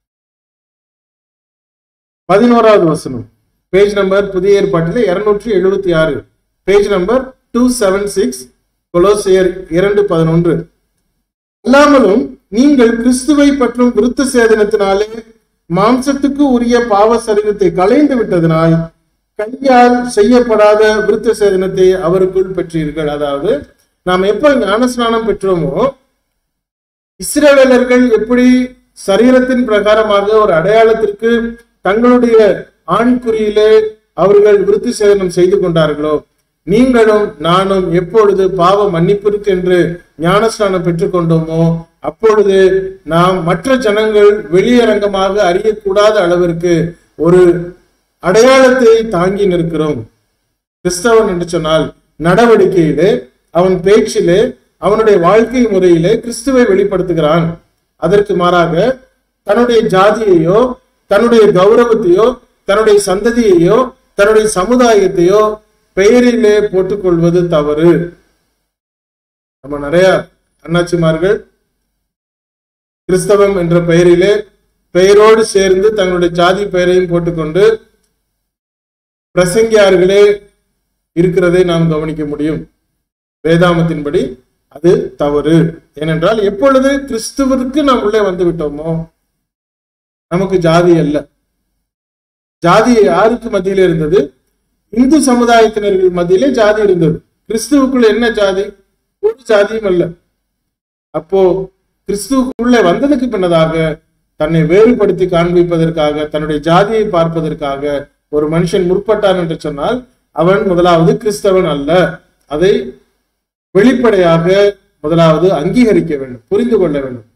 11வது வசனம், பேஜ் நம்பர் புதிய ஏற்பாட்டிலே 276, பேஜ் நம்பர் 276, கொலோசியர் 2:11. அல்லாமலும் நீங்கள் கிறிஸ்துவை பற்றும் விருத்த சேதனத்தினாலே மாம்சத்துக்கு உரிய பாவ சரீரத்தை களைந்து விட்டதனால் கையால் செய்யப்படாத விருத்த சேதனத்தை அவருக்குள் பெற்றீர்கள். அதாவது நாம் எப்ப ஞானஸ்நானம் பெற்றோமோ, இஸ்ரவேலர்கள் எப்படி சரீரத்தின் பிரகாரமாக ஒரு அடையாளத்திற்கு தங்களுடைய ஆண்குறியிலே அவர்கள் விருத்தி சேதனம் செய்து கொண்டார்களோ, நீங்களும் நானும் எப்பொழுது பாவ மன்னிப்பிற்கு என்று ஞானஸ்நானம் பெற்றுக்கொண்டோமோ அப்பொழுது நாம் மற்ற ஜனங்கள் வெளியரங்கமாக அறியக்கூடாத அளவிற்கு ஒரு அடையாளத்தை தாங்கி நிற்கிறோம். கிறிஸ்தவன் என்று சொன்னால் நடவடிக்கையிலே, அவன் பேச்சிலே, அவனுடைய வாழ்க்கை முறையிலே கிறிஸ்துவை வெளிப்படுத்துகிறான். அதற்கு மாறாக தன்னுடைய ஜாதியையோ, தன்னுடைய கௌரவத்தையோ, தன்னுடைய சந்ததியையோ, தன்னுடைய சமுதாயத்தையோ பெயரிலே போட்டுக்கொள்வது தவறு. நம்ம நிறைய அண்ணாச்சிமார்கள் கிறிஸ்தவம் என்ற பெயரிலே பெயரோடு சேர்ந்து தங்களுடைய ஜாதி பெயரையும் போட்டுக்கொண்டு பிரசங்கியார்களே இருக்கிறதை நாம் கவனிக்க முடியும். வேதாமத்தின்படி அது தவறு. ஏனென்றால் எப்பொழுது கிறிஸ்துவிற்கு நாம் உள்ளே வந்து விட்டோமோ நமக்கு ஜாதி அல்ல. ஜாதி யாருக்கு மத்தியிலே இருந்தது? இந்து சமுதாயத்தினர்கள் மத்தியிலே ஜாதி இருந்தது. கிறிஸ்துவுக்குள்ள என்ன ஜாதி? ஒரு ஜாதியும் அல்ல. அப்போ கிறிஸ்துவுக்குள்ளே வந்ததுக்கு பின்னதாக தன்னை வேறுபடுத்தி காண்பிப்பதற்காக, தன்னுடைய ஜாதியை பார்ப்பதற்காக ஒரு மனுஷன் முற்பட்டான் என்று சொன்னால் அவன் முதலாவது கிறிஸ்தவன் அல்ல. அதை வெளிப்படையாக முதலாவது அங்கீகரிக்க வேண்டும், புரிந்து கொள்ள வேண்டும்.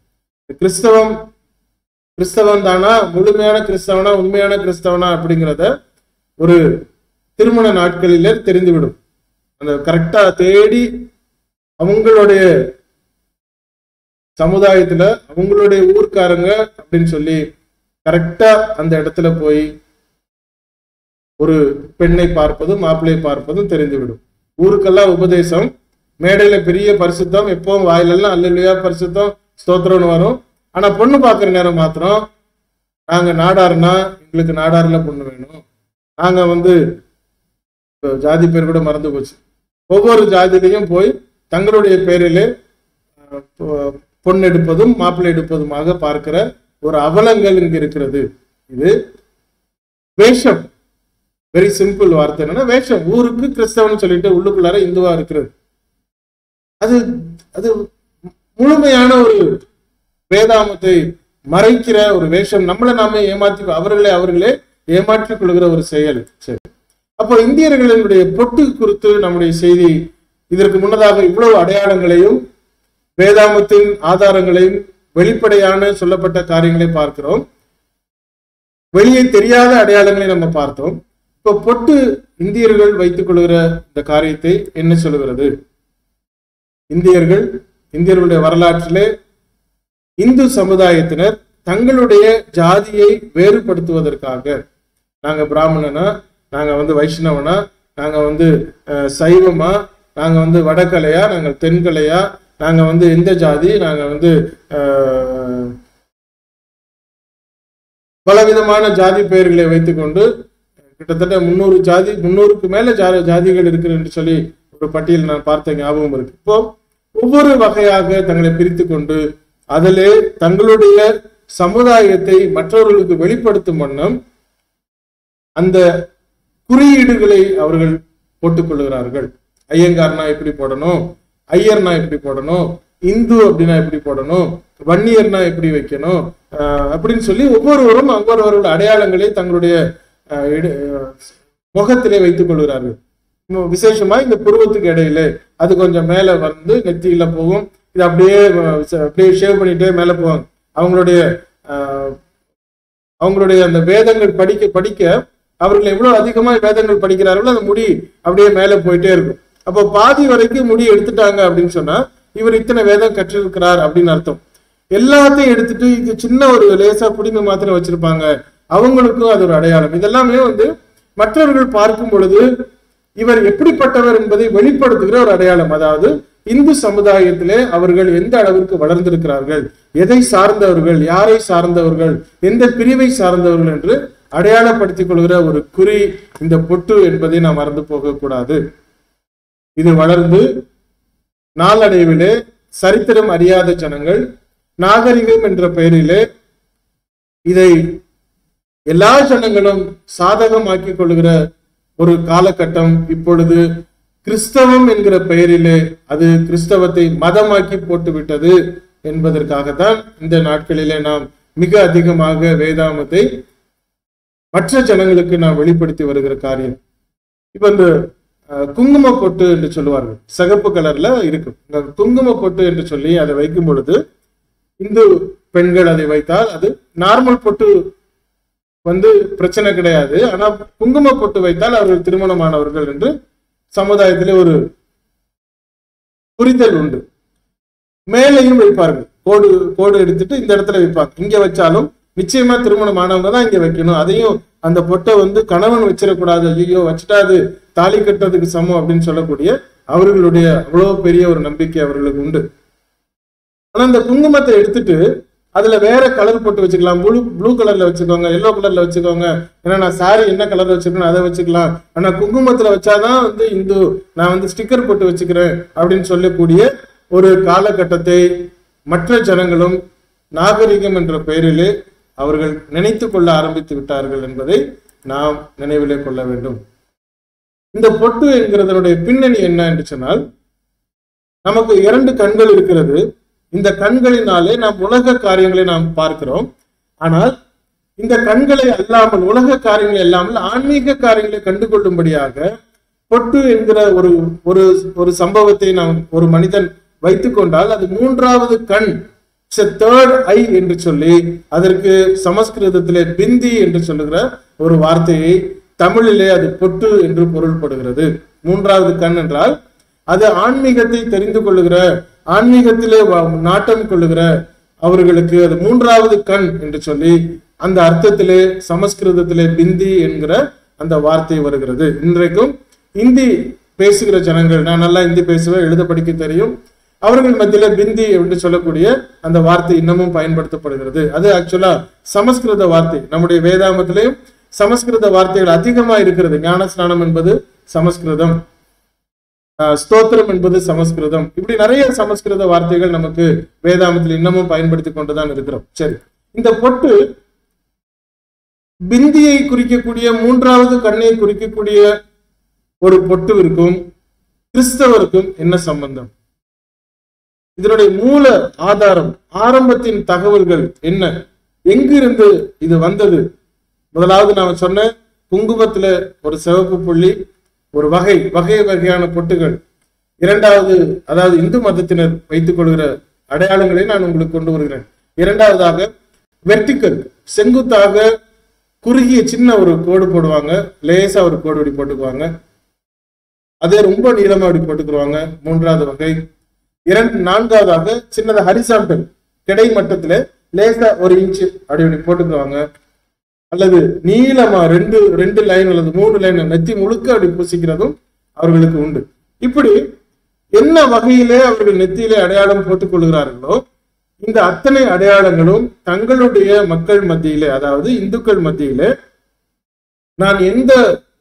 கிறிஸ்தவன் தானா, முழுமையான கிறிஸ்தவனா, உண்மையான கிறிஸ்தவனா அப்படிங்கிறத ஒரு திருமண நாட்களிலே தெரிந்துவிடும். அந்த கரெக்டா தேடி அவங்களுடைய சமுதாயத்துல அவங்களுடைய ஊர்க்காரங்க அப்படின்னு சொல்லி கரெக்டா அந்த இடத்துல போய் ஒரு பெண்ணை பார்ப்பதும் மாப்பிள்ளை பார்ப்பதும் தெரிந்துவிடும். ஊருக்கெல்லாம் உபதேசம், மேடையில பெரிய பரிசுத்தம், எப்பவும் வாயிலெல்லாம் அல்லேலூயா பரிசுத்தம் ஸ்தோத்திரம்னு வரும். ஆனா பொண்ணு பார்க்குற நேரம் மாத்திரம் நாங்க நாடாருன்னா எங்களுக்கு நாடாருல பொண்ணு வேணும், நாங்க ஜாதி பேர் கூட மறந்து போச்சு, ஒவ்வொரு ஜாதியிலையும் போய் தங்களுடைய பேரிலே பொன் எடுப்பதும் மாப்பிள்ளை எடுப்பதுமாக பார்க்கிற ஒரு அவலங்கள் இங்கு இருக்கிறது. இது வேஷம். வெரி சிம்பிள் வார்த்தை என்னன்னா வேஷம். ஊருக்கு கிறிஸ்தவன் சொல்லிட்டு உள்ளுக்குள்ளார இந்துவா இருக்கிறது. அது அது முழுமையான ஒரு வேதாமத்தை மறைக்கிற ஒரு வேஷம். நம்மளை நாமே அவர்களே ஏமாற்றிக் கொள்கிற ஒரு செயல். சரி, அப்போ இந்தியர்களுடைய பொட்டு குறித்து நம்முடைய செய்தி இதற்கு முன்னதாக இவ்வளவு அடையாளங்களையும் வேதாமத்தின் ஆதாரங்களையும் வெளிப்படையான சொல்லப்பட்ட காரியங்களை பார்க்கிறோம். வெளியே தெரியாத அடையாளங்களை நம்ம பார்த்தோம். இப்போ பொட்டு இந்தியர்கள் வைத்துக் கொள்கிற இந்த காரியத்தை என்ன சொல்லுகிறது? இந்தியர்களுடைய வரலாற்றிலே இந்து சமுதாயத்தினர் தங்களுடைய ஜாதியை வேறுபடுத்துவதற்காக, நாங்க பிராமணனா, நாங்க வைஷ்ணவனா, நாங்க சைவமா, நாங்க வடகலையா, நாங்கள் தென்கலையா, நாங்க எந்த ஜாதி, நாங்க பலவிதமான ஜாதி பெயர்களை வைத்துக்கொண்டு கிட்டத்தட்ட 300க்கு மேல ஜாதிகள் இருக்கு என்று சொல்லி ஒரு பட்டியல் நான் பார்த்த ஞாபகம் இருக்கு. இப்போ ஒவ்வொரு வகையாக தங்களை பிரித்து கொண்டு அதிலே தங்களுடைய சமுதாயத்தை மற்றவர்களுக்கு வெளிப்படுத்தும் வண்ணம் அந்த குறியீடுகளை அவர்கள் போட்டுக்கொள்கிறார்கள். ஐயங்கார்னா எப்படி போடணும், ஐயர்னா எப்படி போடணும், இந்து அப்படின்னா எப்படி போடணும், வன்னியர்னா எப்படி வைக்கணும் அப்படின்னு சொல்லி ஒவ்வொருவரும் அவரவர்கள் அடையாளங்களை தங்களுடைய முகத்திலே வைத்துக் கொள்கிறார்கள். விசேஷமா இந்த புருவத்துக்கு இடையில அது கொஞ்சம் மேல நெத்தியில போகும். இது அப்படியே ஷேவ் பண்ணிட்டே மேல போவாங்க. அவங்களுடைய அந்த வேதங்கள் படிக்க படிக்க அவர்கள் எவ்வளவு அதிகமா வேதங்கள் படிக்கிறார்களோ அந்த முடி அப்படியே மேல போயிட்டே இருக்கும். அப்போ பாதி வரைக்கும் முடி எடுத்துட்டாங்க அப்படின்னு சொன்னா இவர் இத்தனை வேதம் கற்றிருக்கிறார் அப்படின்னு அர்த்தம். எல்லாத்தையும் எடுத்துட்டு இது சின்ன ஒரு லேசா புடிமை மாத்திரம் வச்சிருப்பாங்க, அவங்களுக்கும் அது ஒரு அடையாளம். இதெல்லாமே மற்றவர்கள் பார்க்கும் பொழுது இவர் எப்படிப்பட்டவர் என்பதை வெளிப்படுத்துகிற ஒரு அடையாளம். அதாவது இந்து சமுதாயத்திலே அவர்கள் எந்த அளவிற்கு வளர்ந்திருக்கிறார்கள், எதை சார்ந்தவர்கள், யாரை சார்ந்தவர்கள், எந்த பிரிவை சார்ந்தவர்கள் என்று அடையாளப்படுத்திக் கொள்கிற ஒரு குறி இந்த பொட்டு என்பதை நாம் மறந்து போகக்கூடாது. இது வளர்ந்து நாளடைவிலே சரித்திரம் அறியாத ஜனங்கள் நாகரிகம் என்ற பெயரிலே இதை எல்லா ஜனங்களும் சாதகமாக்கிக் கொள்கிற ஒரு காலகட்டம் இப்பொழுது கிறிஸ்தவம் என்கிற பெயரிலே அது கிறிஸ்தவத்தை மதமாக்கி போட்டுவிட்டது என்பதற்காகத்தான் இந்த நாட்களிலே நாம் மிக அதிகமாக வேதாமத்தை மற்ற ஜனங்களுக்கு நாம் வெளிப்படுத்தி வருகிற காரியம். இப்ப இந்த குங்கும பொட்டு என்று சொல்லுவார்கள், சிகப்பு கலர்ல இருக்கும். குங்கும பொட்டு என்று சொல்லி அதை வைக்கும் பொழுது இந்து பெண்கள் அதை வைத்தால் அது நார்மல் பொட்டு பிரச்சனை கிடையாது. ஆனா குங்கும பொட்டு வைத்தால் அவர்கள் திருமணமானவர்கள் என்று சமுதாயத்திலே ஒரு புரிதல் உண்டு. மேலையும் வைப்பார்கள், கோடு எடுத்துட்டு இந்த இடத்துல வைப்பாங்க. இங்க வச்சாலும் நிச்சயமா திருமணமானவங்க தான் இங்க வைக்கணும். அதையும் அந்த பொட்டை கணவன் வச்சிடக்கூடாது, ஐயோ வச்சுட்டா அது தாலி கட்டுறதுக்கு சமம் அப்படின்னு சொல்லக்கூடிய அவர்களுடைய அவ்வளவு பெரிய ஒரு நம்பிக்கை அவர்களுக்கு உண்டு. ஆனா இந்த குங்குமத்தை எடுத்துட்டு அதுல வேற கலர் போட்டு வச்சுக்கலாம். ப்ளூ கலர்ல வச்சுக்கோங்க, எல்லோ கலர்ல வச்சுக்கோங்க, ஏன்னா நான் சாரி என்ன கலர்ல வச்சுக்கணும் அதை வச்சுக்கலாம். ஆனா குங்குமத்துல வச்சாதான் இந்து, நான் ஸ்டிக்கர் போட்டு வச்சுக்கிறேன் அப்படின்னு சொல்லக்கூடிய ஒரு காலகட்டத்தை மற்ற ஜனங்களும் நாகரிகம் என்ற பெயரிலே அவர்கள் நினைத்து கொள்ள ஆரம்பித்து விட்டார்கள் என்பதை நாம் நினைவிலே கொள்ள வேண்டும். இந்த பொட்டு என்கிறதனுடைய பின்னணி என்ன என்று சொன்னால், நமக்கு 2 கண்கள் இருக்கிறது. இந்த கண்களினாலே நாம் உலக காரியங்களை நாம் பார்க்கிறோம். ஆனால் இந்த கண்களை அல்லாமல், உலக காரியங்களை அல்லாமல் ஆன்மீக காரியங்களை கண்டுகொள்ளும்படியாக பொட்டு என்கிற ஒரு சம்பவத்தை நாம் ஒரு மனிதன் வைத்துக் கொண்டால் அது 3வது கண், தேர்ட் ஐ என்று சொல்லி அதற்கு சமஸ்கிருதத்திலே பிந்தி என்று சொல்லுகிற ஒரு வார்த்தையை தமிழிலே அது பொட்டு என்று பொருள்படுகிறது. 3வது கண் என்றால் அது ஆன்மீகத்தை தெரிந்து கொள்ளுகிற, ஆன்மீகத்திலே நாட்டம் கொள்ளுகிற அவர்களுக்கு அது 3வது கண் என்று சொல்லி அந்த அர்த்தத்திலே சமஸ்கிருதத்திலே பிந்தி என்கிற அந்த வார்த்தை வருகிறது. இன்றைக்கும் இந்தி பேசுகிற ஜனங்கள், நான் நல்லா இந்தி பேசுவேன், எழுத படிக்க தெரியும், அவர்கள் மத்தியில பிந்தி என்று சொல்லக்கூடிய அந்த வார்த்தை இன்னமும் பயன்படுத்தப்படுகிறது. அது ஆக்சுவலா சமஸ்கிருத வார்த்தை. நம்முடைய வேதாமத்திலேயும் சமஸ்கிருத வார்த்தைகள் அதிகமா இருக்கிறது. ஞான ஸ்நானம் என்பது சமஸ்கிருதம், ஸ்தோத்திரம் என்பது சமஸ்கிருதம். இப்படி நிறைய சமஸ்கிருத வார்த்தைகள் நமக்கு வேதாமத்தில் இன்னமும் பயன்படுத்தி கொண்டுதான் இருக்கிறோம். சரி, இந்த பொட்டு பிந்தியை குறிக்கக்கூடிய மூன்றாவது கண்ணை குறிக்கக்கூடிய ஒரு பொட்டுவிற்கும் கிறிஸ்தவருக்கும் என்ன சம்பந்தம்? இதனுடைய மூல ஆதாரம், ஆரம்பத்தின் தகவல்கள் என்ன? எங்கிருந்து இது வந்தது? முதலாவது நான் சொன்ன குங்குமத்துல ஒரு சிவப்பு புள்ளி, ஒரு வகையான பொட்டுகள். இரண்டாவது, அதாவது இந்து மதத்தினர் வைத்துக் கொள்கிற அடையாளங்களை நான் உங்களுக்கு கொண்டு வருகிறேன். இரண்டாவதாக வெர்டிக்கல், செங்குத்தாக குறுகிய சின்ன ஒரு கோடு போடுவாங்க, லேசா ஒரு கோடு அப்படி போட்டுக்குவாங்க, அதே ரொம்ப நீளமா அப்படி போட்டுக்குருவாங்க. மூன்றாவது வகை. நான்காவதாக சின்னத ஹரிசாண்டல், கிடை மட்டத்துல லேசா 1 இன்ச்சு அப்படி போட்டுக்குவாங்க. அல்லது நீளமா ரெண்டு லைன் அல்லது 3 லைன் நெத்தி முழுக்க அப்படி பூசிக்கிறதும் அவர்களுக்கு உண்டு. இப்படி என்ன வகையிலே அவர்கள் நெத்தியிலே அடையாளம் போட்டுக் கொள்கிறார்களோ இந்த அத்தனை அடையாளங்களும் தங்களுடைய மக்கள் மத்தியிலே, அதாவது இந்துக்கள் மத்தியிலே, நான் எந்த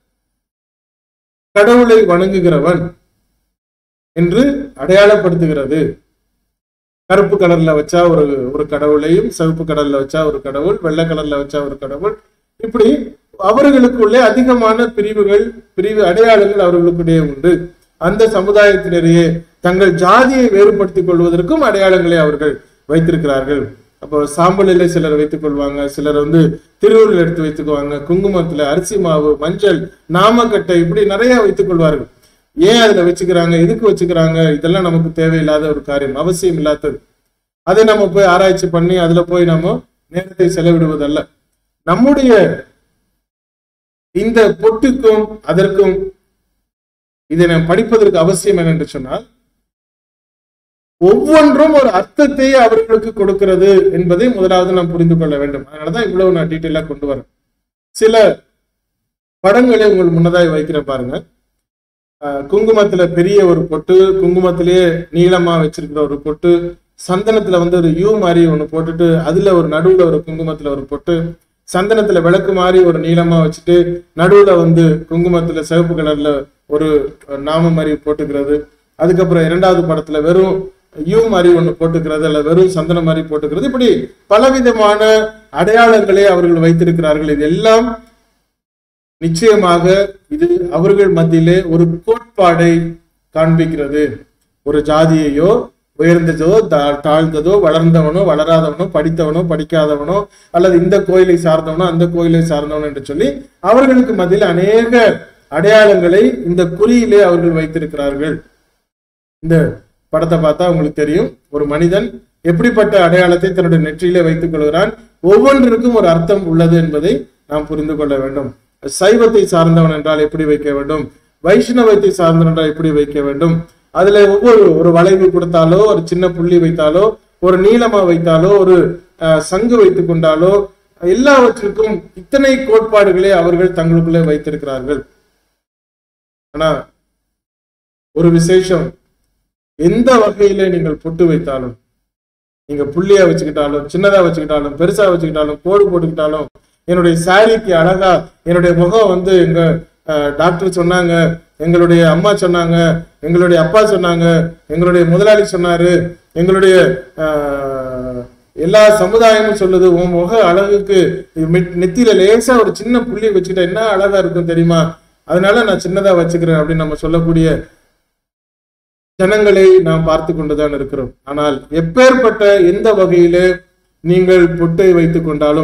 கடவுளை வணங்குகிறவன் என்று அடையாளப்படுத்துகிறது. கருப்பு கலர்ல வச்சா ஒரு கடவுளையும், சிவப்பு கலர்ல வச்சா ஒரு கடவுள், வெள்ளை கலர்ல வச்சா ஒரு கடவுள், இப்படி அவர்களுக்குள்ளே அதிகமான பிரிவு அடையாளங்கள் அவர்களுக்குள்ளே உண்டு. அந்த சமுதாயத்தினரையே தங்கள் ஜாதியை வேறுபடுத்திக் கொள்வதற்கும் அடையாளங்களை அவர்கள் வைத்திருக்கிறார்கள். அப்போ சாம்பலில சிலர் வைத்துக் கொள்வாங்க, சிலர் திருவுருள் எடுத்து வைத்துக்குவாங்க, குங்குமத்துல அரிசி மாவு, மஞ்சள், நாமக்கட்டை, இப்படி நிறைய வைத்துக் கொள்வார்கள். ஏன் அதுல வச்சுக்கிறாங்க, எதுக்கு வச்சுக்கிறாங்க? இதெல்லாம் நமக்கு தேவையில்லாத ஒரு காரியம், அவசியம் இல்லாதது. அதை நம்ம போய் ஆராய்ச்சி பண்ணி அதுல போய் நம்ம நேரத்தை செலவிடுவதல்ல. நம்முடைய இந்த பொட்டுக்கும் அதற்கும் இதை நாம் படிப்பதற்கு அவசியம் என்னென்று சொன்னால், ஒவ்வொன்றும் ஒரு அர்த்தத்தை அவர்களுக்கு கொடுக்கிறது என்பதை முதலாவது நாம் புரிந்து கொள்ள வேண்டும். அதனாலதான் இவ்வளவு நான் டீட்டெயிலா கொண்டு வரேன். சில படங்களை உங்கள் முன்னதாய் வைக்கிற பாருங்க. குங்குமத்துல பெரிய ஒரு பொட்டு, குங்குமத்திலேயே நீளமா வச்சிருக்கிற ஒரு பொட்டு, சந்தனத்துல ஒரு யூ மாதிரி ஒண்ணு போட்டுட்டு அதுல ஒரு நடுவுல ஒரு குங்குமத்துல ஒரு பொட்டு, சந்தனத்துல விளக்கு மாதிரி ஒரு நீளமா வச்சுட்டு நடுவுல குங்குமத்துல சிவப்பு கலர்ல ஒரு நாம மாதிரி போட்டுக்கிறது. அதுக்கப்புறம் இரண்டாவது படத்துல வெறும் யூ மாதிரி ஒண்ணு போட்டுக்கிறது, அல்ல வெறும் சந்தனம் மாதிரி போட்டுக்கிறது. இப்படி பலவிதமான அடையாளங்களை அவர்கள் வைத்திருக்கிறார்கள். இது எல்லாம் நிச்சயமாக இது அவர்கள் மத்தியிலே ஒரு கோட்பாடை காண்பிக்கிறது. ஒரு ஜாதியையோ, உயர்ந்ததோ தாழ்ந்ததோ, வளர்ந்தவனோ வளராதவனோ, படித்தவனோ படிக்காதவனோ, அல்லது இந்த கோயிலை சார்ந்தவனோ அந்த கோயிலை சார்ந்தவனோ என்று சொல்லி அவர்களுக்கு மத்தியில் அநேக அடையாளங்களை இந்த குறியிலே அவர்கள் வைத்திருக்கிறார்கள். இந்த படத்தை பார்த்தா உங்களுக்கு தெரியும், ஒரு மனிதன் எப்படிப்பட்ட அடையாளத்தை தன்னுடைய நெற்றியிலே வைத்துக் கொள்கிறான். ஒவ்வொன்றிற்கும் ஒரு அர்த்தம் உள்ளது என்பதை நாம் புரிந்து கொள்ள வேண்டும். சைவத்தை சார்ந்தவன் என்றால் எப்படி வைக்க வேண்டும், வைஷ்ணவத்தை சார்ந்தவன் என்றால் எப்படி வைக்க வேண்டும், அதுல ஒரு வளைவு கொடுத்தாலோ, ஒரு சின்ன புள்ளி வைத்தாலோ, ஒரு நீளமா வைத்தாலோ, ஒரு சங்கு வைத்துக் கொண்டாலோ, எல்லாவற்றிற்கும் இத்தனை கோட்பாடுகளை அவர்கள் தங்களுக்குள்ளே வைத்திருக்கிறார்கள். ஆனா ஒரு விசேஷம், எந்த வகையில நீங்கள் பொட்டு வைத்தாலும், நீங்க புள்ளியா வச்சுக்கிட்டாலும், சின்னதா வச்சுக்கிட்டாலும், பெருசா வச்சுக்கிட்டாலும், கோடு போட்டுக்கிட்டாலும், என்னுடைய சாரிக்கு அழகா என்னுடைய முகம் எங்க டாக்டர் சொன்னாங்க, எங்களுடைய அம்மா சொன்னாங்க, எங்களுடைய அப்பா சொன்னாங்க, எங்களுடைய முதலாளி சொன்னாரு, எங்களுடைய எல்லா சமுதாயமும் சொல்லுது, உன் முக அழகுக்கு நெத்தியில லேசா ஒரு சின்ன புள்ளி வச்சுக்கிட்டா என்ன அழகா இருக்கும் தெரியுமா, அதனால நான் சின்னதா வச்சுக்கிறேன் அப்படின்னு நம்ம சொல்லக்கூடிய ஜனங்களை நாம் பார்த்து கொண்டுதான் இருக்கிறோம். ஆனால் எப்பேற்பட்ட எந்த வகையில நீங்கள் பொட்டை வைத்துக் கொண்டாலும்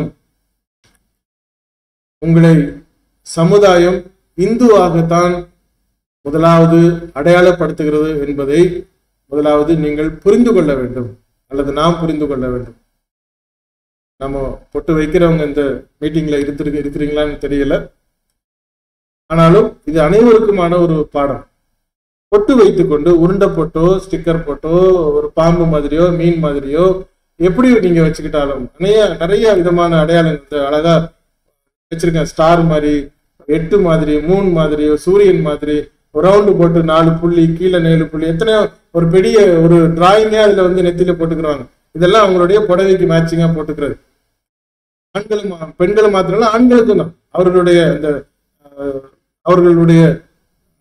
உங்களை சமுதாயம் இந்துவாகத்தான் முதலாவது அடையாளப்படுத்துகிறது என்பதை முதலாவது நீங்கள் புரிந்து கொள்ள வேண்டும், அல்லது நாம் புரிந்து கொள்ள வேண்டும். நம்ம பொட்டு வைக்கிறவங்க இந்த மீட்டிங்ல இருக்கிறீங்களான்னு தெரியல, ஆனாலும் இது அனைவருக்குமான ஒரு பாடம். பொட்டு வைத்துக்கொண்டு உருண்டை போட்டோ, ஸ்டிக்கர் போட்டோ, ஒரு பாம்பு மாதிரியோ, மீன் மாதிரியோ எப்படி நீங்க வச்சுக்கிட்டாலும் நிறைய விதமான அடையாளம் அழகா வச்சிருக்கேன். ஸ்டார் மாதிரி, 8 மாதிரி, மூன் மாதிரி, சூரியன் மாதிரி, ஒரு ரவுண்டு போட்டு 4 புள்ளி, கீழே 7 புள்ளி, எத்தனையோ ஒரு பெரிய ஒரு டிராயிங்கே அதுல நெத்தியில போட்டுக்கிறாங்க. இதெல்லாம் அவங்களுடைய புடவைக்கு மேட்சிங்கா போட்டுக்கிறது. ஆண்களும் பெண்களும் மாத்திரம் ஆண்களுக்கும் தான் அவர்களுடைய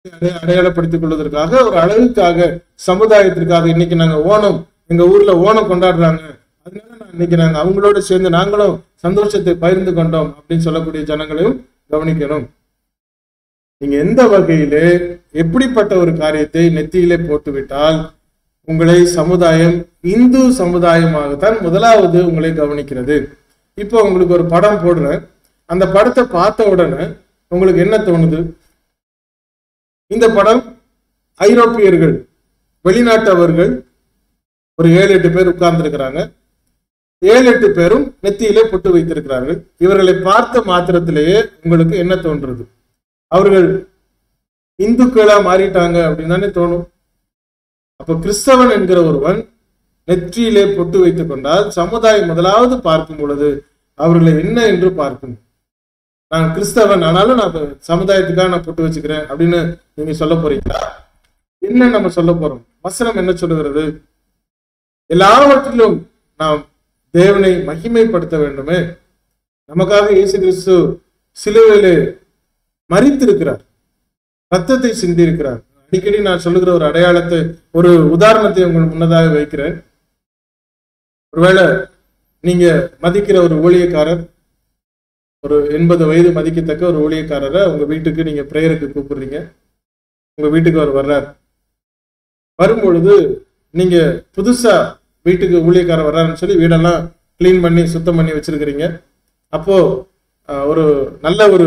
அடையாளப்படுத்திக் கொள்வதற்காக, ஒரு அழகுக்காக, சமுதாயத்திற்காக இன்னைக்கு நாங்க ஓணம், எங்க ஊர்ல ஓணம் கொண்டாடுறாங்க, அதனால இன்னைக்கு நாங்க அவங்களோட சேர்ந்து நாங்களும் சந்தோஷத்தை பகிர்ந்து கொண்டோம் அப்படின்னு சொல்லக்கூடிய ஜனங்களையும் கவனிக்கணும். நீங்க எந்த வகையிலே எப்படிப்பட்ட ஒரு காரியத்தை நெத்தியிலே போட்டுவிட்டால் உங்களை சமுதாயம் இந்து சமுதாயமாகத்தான் முதலாவது உங்களை கவனிக்கிறது. இப்போ உங்களுக்கு ஒரு படம் போடுறேன், அந்த படத்தை பார்த்த உடனே உங்களுக்கு என்ன தோணுது? இந்த படம் ஐரோப்பியர்கள், வெளிநாட்டவர்கள் ஒரு 7-8 பேர் உட்கார்ந்து இருக்கிறாங்க. 7-8 பேரும் நெத்தியிலே பொட்டு வைத்திருக்கிறார்கள். இவர்களை பார்த்த மாத்திரத்திலேயே உங்களுக்கு என்ன தோன்றது? அவர்கள் இந்துக்களா மாறிட்டாங்க அப்படின்னு தானே தோணும். அப்ப கிறிஸ்தவன் என்கிற ஒருவன் நெற்றியிலே பொட்டு வைத்துக் கொண்டால் சமுதாயம் முதலாவது பார்க்கும் பொழுது அவர்களை என்ன என்று பார்க்கும். நான் கிறிஸ்தவன் ஆனாலும் நான் சமுதாயத்துக்காக நான் பொட்டு வச்சுக்கிறேன் அப்படின்னு நீங்க சொல்ல போறீங்களா? என்ன நம்ம சொல்ல போறோம்? வசனம் என்ன சொல்லுகிறது? எல்லாவற்றிலும் நாம் தேவனை மகிமைப்படுத்த வேண்டுமே. நமக்காக இயேசு கிறிஸ்து சிலுவையிலே மரித்திருக்கிறார், ரத்தத்தை சிந்தி இருக்கிறார். அடிக்கடி நான் சொல்லுகிற ஒரு அடையாளத்தை, ஒரு உதாரணத்தை உங்களுக்கு முன்னதாக வைக்கிறேன். ஒருவேளை நீங்க மதிக்கிற ஒரு ஊழியக்காரர், ஒரு 80 வயது மதிக்கத்தக்க ஒரு ஊழியக்காரரை உங்க வீட்டுக்கு நீங்க பிரேயருக்கு கூப்பிடுறீங்க. உங்க வீட்டுக்கு அவர் வர்றார். வரும்பொழுது நீங்க புதுசா வீட்டுக்கு ஊழியக்காரர் வர்றாருன்னு சொல்லி வீடெல்லாம் கிளீன் பண்ணி சுத்தம் பண்ணி வச்சிருக்கிறீங்க. அப்போ ஒரு நல்ல ஒரு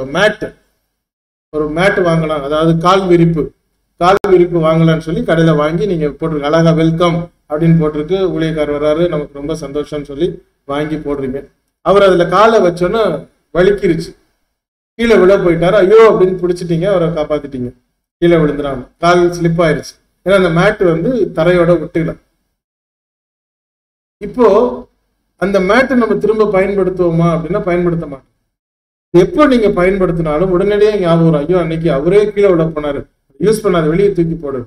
மேட் வாங்கலாம், அதாவது கால் விரிப்பு வாங்கலாம்னு சொல்லி கடையில வாங்கி நீங்க போட்டிருக்கு. அழகா வெல்கம் அப்படின்னு போட்டிருக்கு. ஊழியக்காரர் வர்றாரு, நமக்கு ரொம்ப சந்தோஷம்னு சொல்லி வாங்கி போடுறீங்க. அவர் அதுல காலை வச்சோன்னா வலிக்கிருச்சு, கீழே விழ போயிட்டாரு. ஐயோ அப்படின்னு பிடிச்சிட்டீங்க, அவரை காப்பாத்திட்டீங்க, கீழே விழுந்துடாம. கால் ஸ்லிப் ஆயிருச்சு, ஏன்னா அந்த மேட் தரையோட விட்டுல. இப்போ அந்த மேட்டை நம்ம திரும்ப பயன்படுத்துவோமா அப்படின்னா பயன்படுத்த மாட்டோம். எப்போ நீங்க பயன்படுத்தினாலும் உடனடியே ஞாபகம் வரும், ஐயோ அன்னைக்கு அவரே கீழே விட போனாரு, யூஸ் பண்ணாத, வெளியே தூக்கி போடு.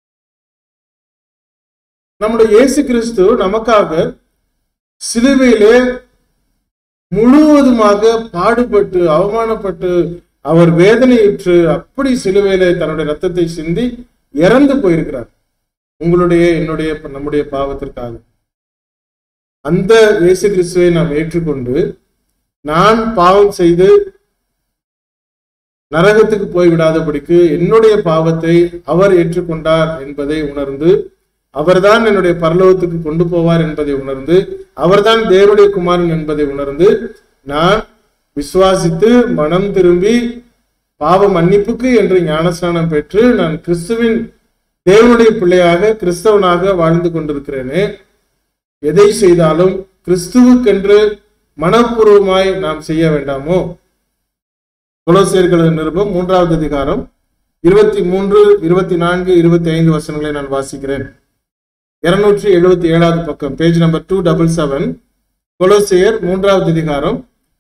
நம்முடைய இயேசு கிறிஸ்து நமக்காக சிலுவையிலே முழுவதுமாக பாடுபட்டு அவமானப்பட்டு அவர் வேதனையுற்று அப்படி சிலுவையிலே தன்னுடைய ரத்தத்தை சிந்தி இறந்து போயிருக்கிறார், உங்களுடைய என்னுடைய நம்முடைய பாவத்திற்காக. அந்த இயேசு கிறிஸ்துவை நாம் ஏற்றுக்கொண்டு நான் பாவம் செய்து நரகத்துக்கு போய்விடாதபடிக்கு என்னுடைய பாவத்தை அவர் ஏற்றுக்கொண்டார் என்பதை உணர்ந்து, அவர்தான் என்னுடைய பரலோகத்துக்கு கொண்டு போவார் என்பதை உணர்ந்து, அவர்தான் தேவனுடைய குமாரன் என்பதை உணர்ந்து நான் விசுவாசித்து மனம் திரும்பி பாவ மன்னிப்புக்கு என்று ஞானஸ்நானம் பெற்று நான் கிறிஸ்துவின் தேவனுடைய பிள்ளையாக கிறிஸ்தவனாக வாழ்ந்து கொண்டிருக்கிறேனே. எதை செய்தாலும் கிறிஸ்துவுக்கென்று மனப்பூர்வமாய் நாம் செய்ய வேண்டாமோ? கொலோசியர்கள் நிருபம் 3வது அதிகாரம் 23, 24, 25 வசனங்களை நான் வாசிக்கிறேன். 277வது பக்கம், பேஜ் நம்பர் 277. கொலோசியர் 3வது அதிகாரம்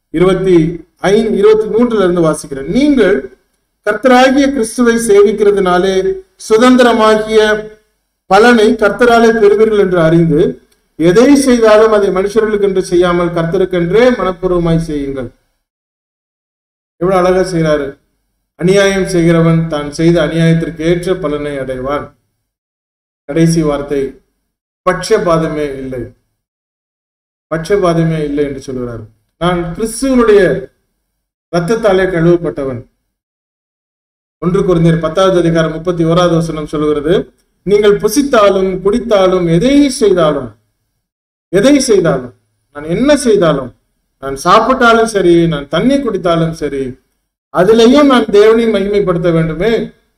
23 இருந்து வாசிக்கிறேன். நீங்கள் கர்த்தராகிய கிறிஸ்துவை சேவிக்கிறதுனாலே சுதந்திரமாகிய பலனை கர்த்தராலே பெறுவீர்கள் என்று அறிந்து எதை செய்தாலும் அதை மனுஷர்களுக்கு என்று செய்யாமல் கர்த்தருக்கென்றே மனப்பூர்வமாய் செய்யுங்கள். எவ்வளவு அழகா செய்யறாரு. அநியாயம் செய்கிறவன் தான் செய்த அநியாயத்திற்கு ஏற்ற பலனை அடைவான். கடைசி வார்த்தை, பட்சபாதமே இல்லை, பட்சபாதமே இல்லை என்று சொல்கிறார். நான் கிறிஸ்துவனுடைய இரத்தத்தாலே கழுவப்பட்டவன். 1 கொரிந்தியர் 10வது அதிகாரம் 31வது வசனம் சொல்லுகிறது, நீங்கள் புசித்தாலும் குடித்தாலும் எதை செய்தாலும் நான் என்ன செய்தாலும், நான் சாப்பிட்டாலும் சரி, நான் தண்ணி குடித்தாலும் சரி, அதிலேயும் நான் தேவனை மகிமைப்படுத்த வேண்டுமே.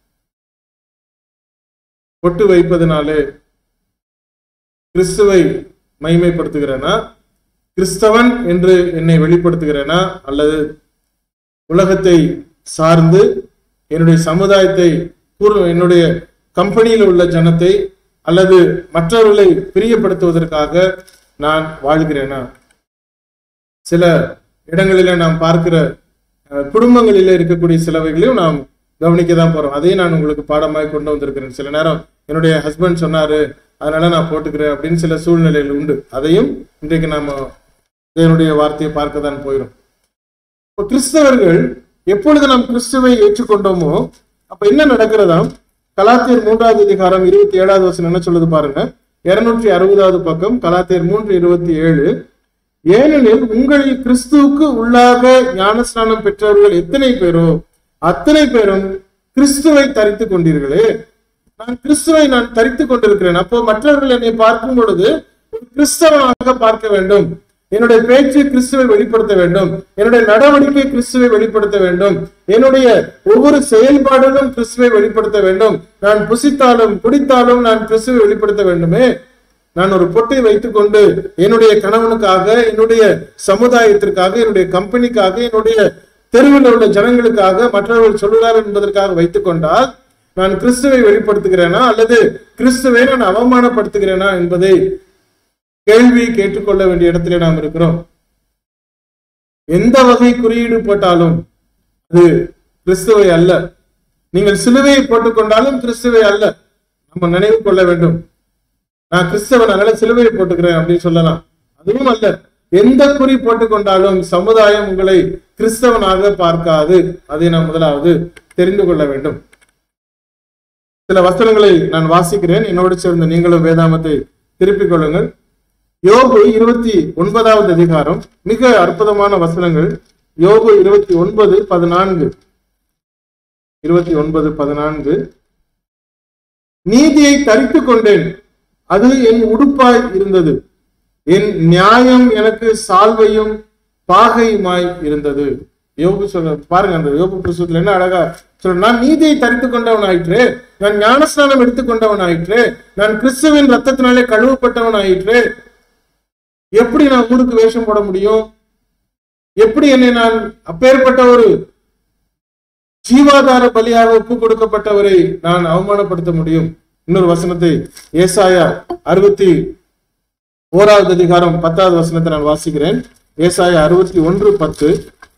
பொட்டு வைப்பதனாலே கிறிஸ்துவை மகிமைப்படுத்துகிறேனா, கிறிஸ்தவன் என்று என்னை வெளிப்படுத்துகிறேனா, அல்லது உலகத்தை சார்ந்து என்னுடைய சமுதாயத்தை, என்னுடைய கம்பெனியில் உள்ள ஜனத்தை அல்லது மற்றவர்களை பிரியப்படுத்துவதற்காக நான் வாழ்கிறேனா? சில இடங்களில நாம் பார்க்கிற குடும்பங்களில இருக்கக்கூடிய சிலவைகளையும் நாம் கவனிக்க தான் போறோம். அதையும் நான் உங்களுக்கு பாடமாய் கொண்டு வந்திருக்கிறேன். சில நேரம் என்னுடைய ஹஸ்பண்ட் சொன்னாரு, அதனால நான் போட்டுக்கிறேன் அப்படின்னு சில சூழ்நிலைகள் உண்டு. அதையும் இன்றைக்கு நாம என்னுடைய வார்த்தையை பார்க்க தான் போயிடும். இப்போ கிறிஸ்தவர்கள் எப்பொழுது நாம் கிறிஸ்துவை ஏற்றுக்கொண்டோமோ அப்ப என்ன நடக்கிறதாம்? கலாத்தியர் 3வது அதிகாரம் 27வது வசனம் என்ன சொல்லுது பாருங்க. 260வது பக்கம், கலாத்தியர் 3:27. ஏனெனில் உங்களில் கிறிஸ்துவுக்கு உள்ளாக ஞானஸ்நானம் பெற்றவர்கள் எத்தனை பேரோ அத்தனை பேரும் கிறிஸ்துவை தரித்து கொண்டீர்களே. நான் கிறிஸ்துவை தரித்து கொண்டிருக்கிறேன். அப்போ மற்றவர்கள் என்னை பார்க்கும் பொழுது கிறிஸ்தவனாக பார்க்க வேண்டும். என்னுடைய பேச்சு கிறிஸ்துவை வெளிப்படுத்த வேண்டும். என்னுடைய நடவடிக்கை கிறிஸ்துவை வெளிப்படுத்த வேண்டும். என்னுடைய ஒவ்வொரு செயல்பாடுகளும் கிறிஸ்துவை வெளிப்படுத்த வேண்டும். நான் புசித்தாலும் குடித்தாலும் நான் கிறிஸ்துவை வெளிப்படுத்த வேண்டுமே. நான் ஒரு பொட்டை வைத்துக் கொண்டு என்னுடைய கணவனுக்காக, என்னுடைய சமுதாயத்திற்காக, என்னுடைய கம்பெனிக்காக, என்னுடைய தெருவில் உள்ள ஜனங்களுக்காக, மற்றவர்கள் சொல்லுகிறார்கள் என்பதற்காக வைத்துக் கொண்டால் நான் கிறிஸ்துவை வெளிப்படுத்துகிறேனா அல்லது கிறிஸ்துவை நான் அவமானப்படுத்துகிறேனா என்பதை கேள்வி கேட்டுக்கொள்ள வேண்டிய இடத்திலே நாம் இருக்கிறோம். எந்த வகை குறியீடு போட்டாலும் அது கிறிஸ்துவை அல்ல. நீங்கள் சிலுவையை போட்டுக்கொண்டாலும் கிறிஸ்துவை அல்ல. நம்ம நினைவு கொள்ள வேண்டும். நான் கிறிஸ்தவன் அதனால சிலுவையை போட்டுக்கிறேன் அப்படின்னு சொல்லலாம், அதுவும் அல்ல. எந்த குறி போட்டுக்கொண்டாலும் சமுதாயம் உங்களை கிறிஸ்தவனாக பார்க்காது. அதை நாம் முதலாவது தெரிந்து கொள்ள வேண்டும். சில வசனங்களை நான் வாசிக்கிறேன். என்னோடு சேர்ந்த நீங்களும் வேதாமத்தை திருப்பிக் கொள்ளுங்கள். யோபு 29வது அதிகாரம், மிக அற்புதமான வசனங்கள். யோபு 29:14. 29:14. நீதியை தரித்துக் கொண்டேன், அது என் உடுப்பாய் இருந்தது. என் நியாயம் எனக்கு சால்வையும் பாகையுமாய் இருந்தது. யோபு சொல்ற பாருங்க, அந்த யோபு புத்தகத்துல என்ன அழகா சொல்ற. நான் நீதியை தரித்துக் கொண்டவன் ஆயிற்று, நான் ஞானஸ்நானம் எடுத்துக்கொண்டவன் ஆயிற்று, நான் கிறிஸ்துவின் ரத்தத்தினாலே கழுவப்பட்டவன் ஆயிற்று. எப்படி நான் ஊருக்கு வேஷம் போட முடியும்? எப்படி என்னை நான் அப்பேற்பட்ட ஒரு ஜீவாதார பலியாக ஒப்பு கொடுக்கப்பட்டவரை நான் அவமானப்படுத்த முடியும்? இன்னொரு வசனத்தை, ஏசாயா 61வது அதிகாரம் 10வது வசனத்தை நான் வாசிக்கிறேன். ஏசாயா 61:10.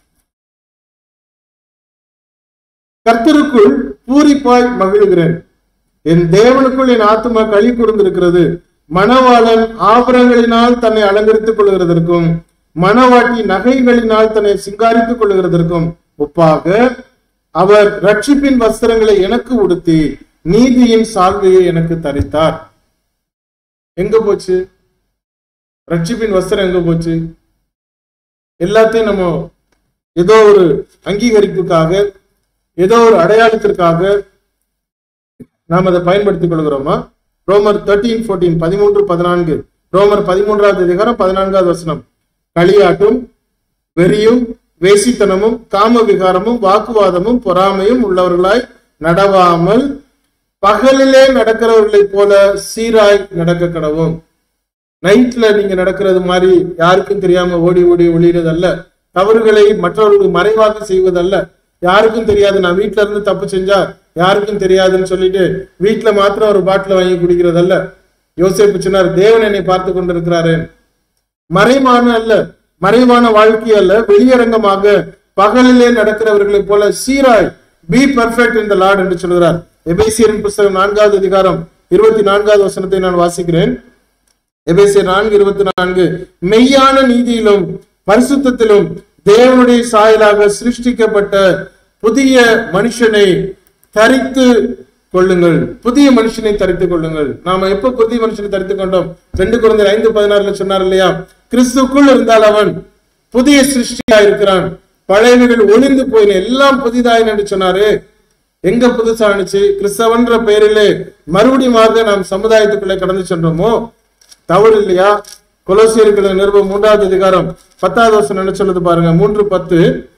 கர்த்தருக்குள் பூரிப்பாய் மகிழுகிறேன், என் தேவனுக்குள் என் ஆத்துமா களி கூர்ந்திருக்கிறது. மணவாளன் ஆபரணங்களினால் தன்னை அலங்கரித்துக் கொள்கிறதற்கும் மணவாட்டி நகைகளினால் தன்னை சிங்காரித்துக் கொள்கிறதற்கும் ஒப்பாக அவர் ரட்சிப்பின் வஸ்திரங்களை எனக்கு உடுத்தி நீதியின் சால்வையை எனக்கு தரித்தார். எங்க போச்சு ரட்சிப்பின் வஸ்திரம்? எங்க போச்சு? எல்லாத்தையும் நம்ம ஏதோ ஒரு அங்கீகரிப்புக்காக, ஏதோ ஒரு அடையாளத்திற்காக நாம் அதை பயன்படுத்திக் கொள்கிறோமா? ரோமர் 13:14, 13:14. ரோமர் 13வது அதிகாரம் 14வது வசனம். களியாட்டும் வெறியும் வேசித்தனமும் காம விகாரமும் வாக்குவாதமும் பொறாமையும் உள்ளவர்களாய் நடவாமல் பகலிலே நடக்கிறவர்களைப் போல சீராய் நடக்க கடவும். நைட்ல நீங்க நடக்கிறது மாதிரி யாருக்கும் தெரியாம ஓடி ஓடி ஒளியறதல்ல. தவறுகளை மற்றவர்களுக்கு மறைவாக செய்வதல்ல. யாருக்கும் தெரியாது. நான் வீட்டுல இருந்து தப்பு செஞ்சா யாருக்கும் தெரியாதுன்னு சொல்லிட்டு வீட்டுல மாத்திரம் ஒரு பாட்டில வாங்கி குடிக்கிறதல்ல. யோசேப்பு சொன்னார், தேவன் என்னை பார்த்து கொண்டிருக்கிறாரு. மறைவான அல்ல, மறைவான வாழ்க்கை அல்ல, வெளியரங்கமாக பகலிலே நடக்கிறவர்களைப் போல சீராய் be perfect in the lord என்று சொல்கிறார். எபேசியரின் புத்தகம் 4வது அதிகாரம் 24வது வசனத்தை நான் வாசிக்கிறேன். எபேசியர் 4:24. மெய்யான நீதியிலும் பரிசுத்தத்திலும் தேவனுடைய சாயலாக சிருஷ்டிக்கப்பட்ட புதிய மனுஷனை தரித்து கொள்ளுங்கள். புதிய மனுஷனை தரித்துக் கொள்ளுங்கள். நாம எப்ப புதிய மனுஷனை தரித்துக் கொண்டோம்? 2 கொரிந்தியர் 5:16 சொன்னார் இல்லையா? கிறிஸ்துக்குள் இருந்தால் அவன் புதிய சிருஷ்டியா இருக்கிறான், பழையவைகள் ஒளிந்து போயின, எல்லாம் புதிதாயின என்று சொன்னாரு. எங்க புதுசானுச்சு? கிறிஸ்தவன்ற பெயரிலே மறுபடியும் நாம் சமுதாயத்துக்குள்ளே கடந்து சென்றோமோ? தவறு இல்லையா? கொலோசியர்கள் நிருபம் 3வது அதிகாரம் 10வது வசனம் என்ன சொல்லுது பாருங்க. 3:10.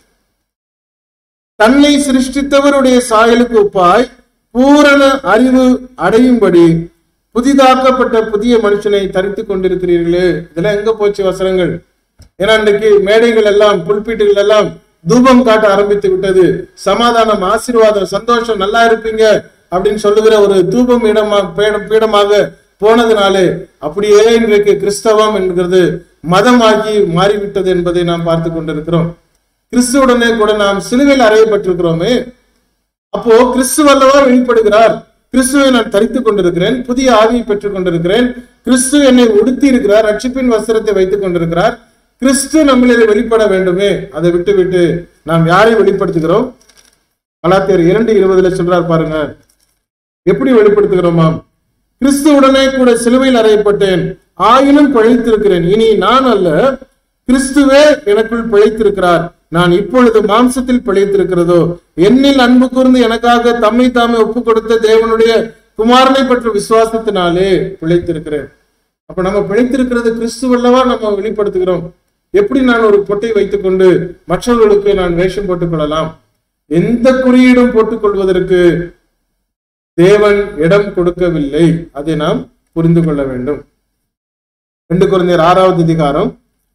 தன்னை சிருஷ்டித்தவருடைய சாயலுக்கு ஒப்பாய் பூரண அறிவு அடையும்படி புதிதாக்கப்பட்ட புதிய மனுஷனை தரித்துக் கொண்டிருக்கிறீர்களே. இதெல்லாம் எங்க போச்சு வசனங்கள்? ஏன்னா இன்றைக்கு மேடைகள் எல்லாம், புல்பீட்டுகள் எல்லாம் தூபம் காட்ட ஆரம்பித்து விட்டது. சமாதானம், ஆசீர்வாதம், சந்தோஷம், நல்லா இருப்பீங்க அப்படின்னு சொல்லுகிற ஒரு தூபம் பீடமாக போனதுனாலே அப்படியே இன்றைக்கு கிறிஸ்தவம் என்கிறது மதமாகி மாறிவிட்டது என்பதை நாம் பார்த்து கொண்டிருக்கிறோம். கிறிஸ்துவுடனே கூட நாம் சிலுவையில் அறையப்பட்டிருக்கிறோமே. அப்போ கிறிஸ்துவ அல்லவா வெளிப்படுகிறார். கிறிஸ்துவை நான் தரித்துக் கொண்டிருக்கிறேன், புதிய ஆவியை பெற்றுக் கொண்டிருக்கிறேன், கிறிஸ்து என்னை உடுத்தி இருக்கிறார், ரட்சிப்பின் வஸ்திரத்தை வைத்துக் கொண்டிருக்கிறார். கிறிஸ்து நம்மளில் வெளிப்பட வேண்டுமே. அதை விட்டு நாம் யாரை வெளிப்படுத்துகிறோம்? கலாத்தியர் 2:20 சொல்றார் பாருங்க, எப்படி வெளிப்படுத்துகிறோமாம்? கிறிஸ்துவுடனே கூட சிலுவையில் அறையப்பட்டேன், ஆயினும் பிழைத்திருக்கிறேன். இனி நான் அல்ல, கிறிஸ்துவே எனக்குள் பிழைத்திருக்கிறார். நான் இப்பொழுது மாம்சத்தில் பிழைத்திருக்கிறதோ என்னில் அன்பு கூர்ந்து எனக்காக தம்மை தாமே ஒப்பு கொடுத்த தேவனுடைய குமாரனை பற்ற விசுவாசத்தினாலே பிழைத்திருக்கிறேன். அப்ப நம்ம பிழைத்திருக்கிறது கிறிஸ்துவல்லவா நம்ம வெளிப்படுத்துகிறோம். எப்படி நான் ஒரு பொட்டை வைத்துக் கொண்டு மற்றவர்களுக்கு நான் வேஷம் போட்டுக் கொள்ளலாம்? எந்த குறியீடும் போட்டுக் கொள்வதற்கு தேவன் இடம் கொடுக்கவில்லை. அதை நாம் புரிந்து கொள்ள வேண்டும். 2 கொரிந்தியர் 6வது அதிகாரம்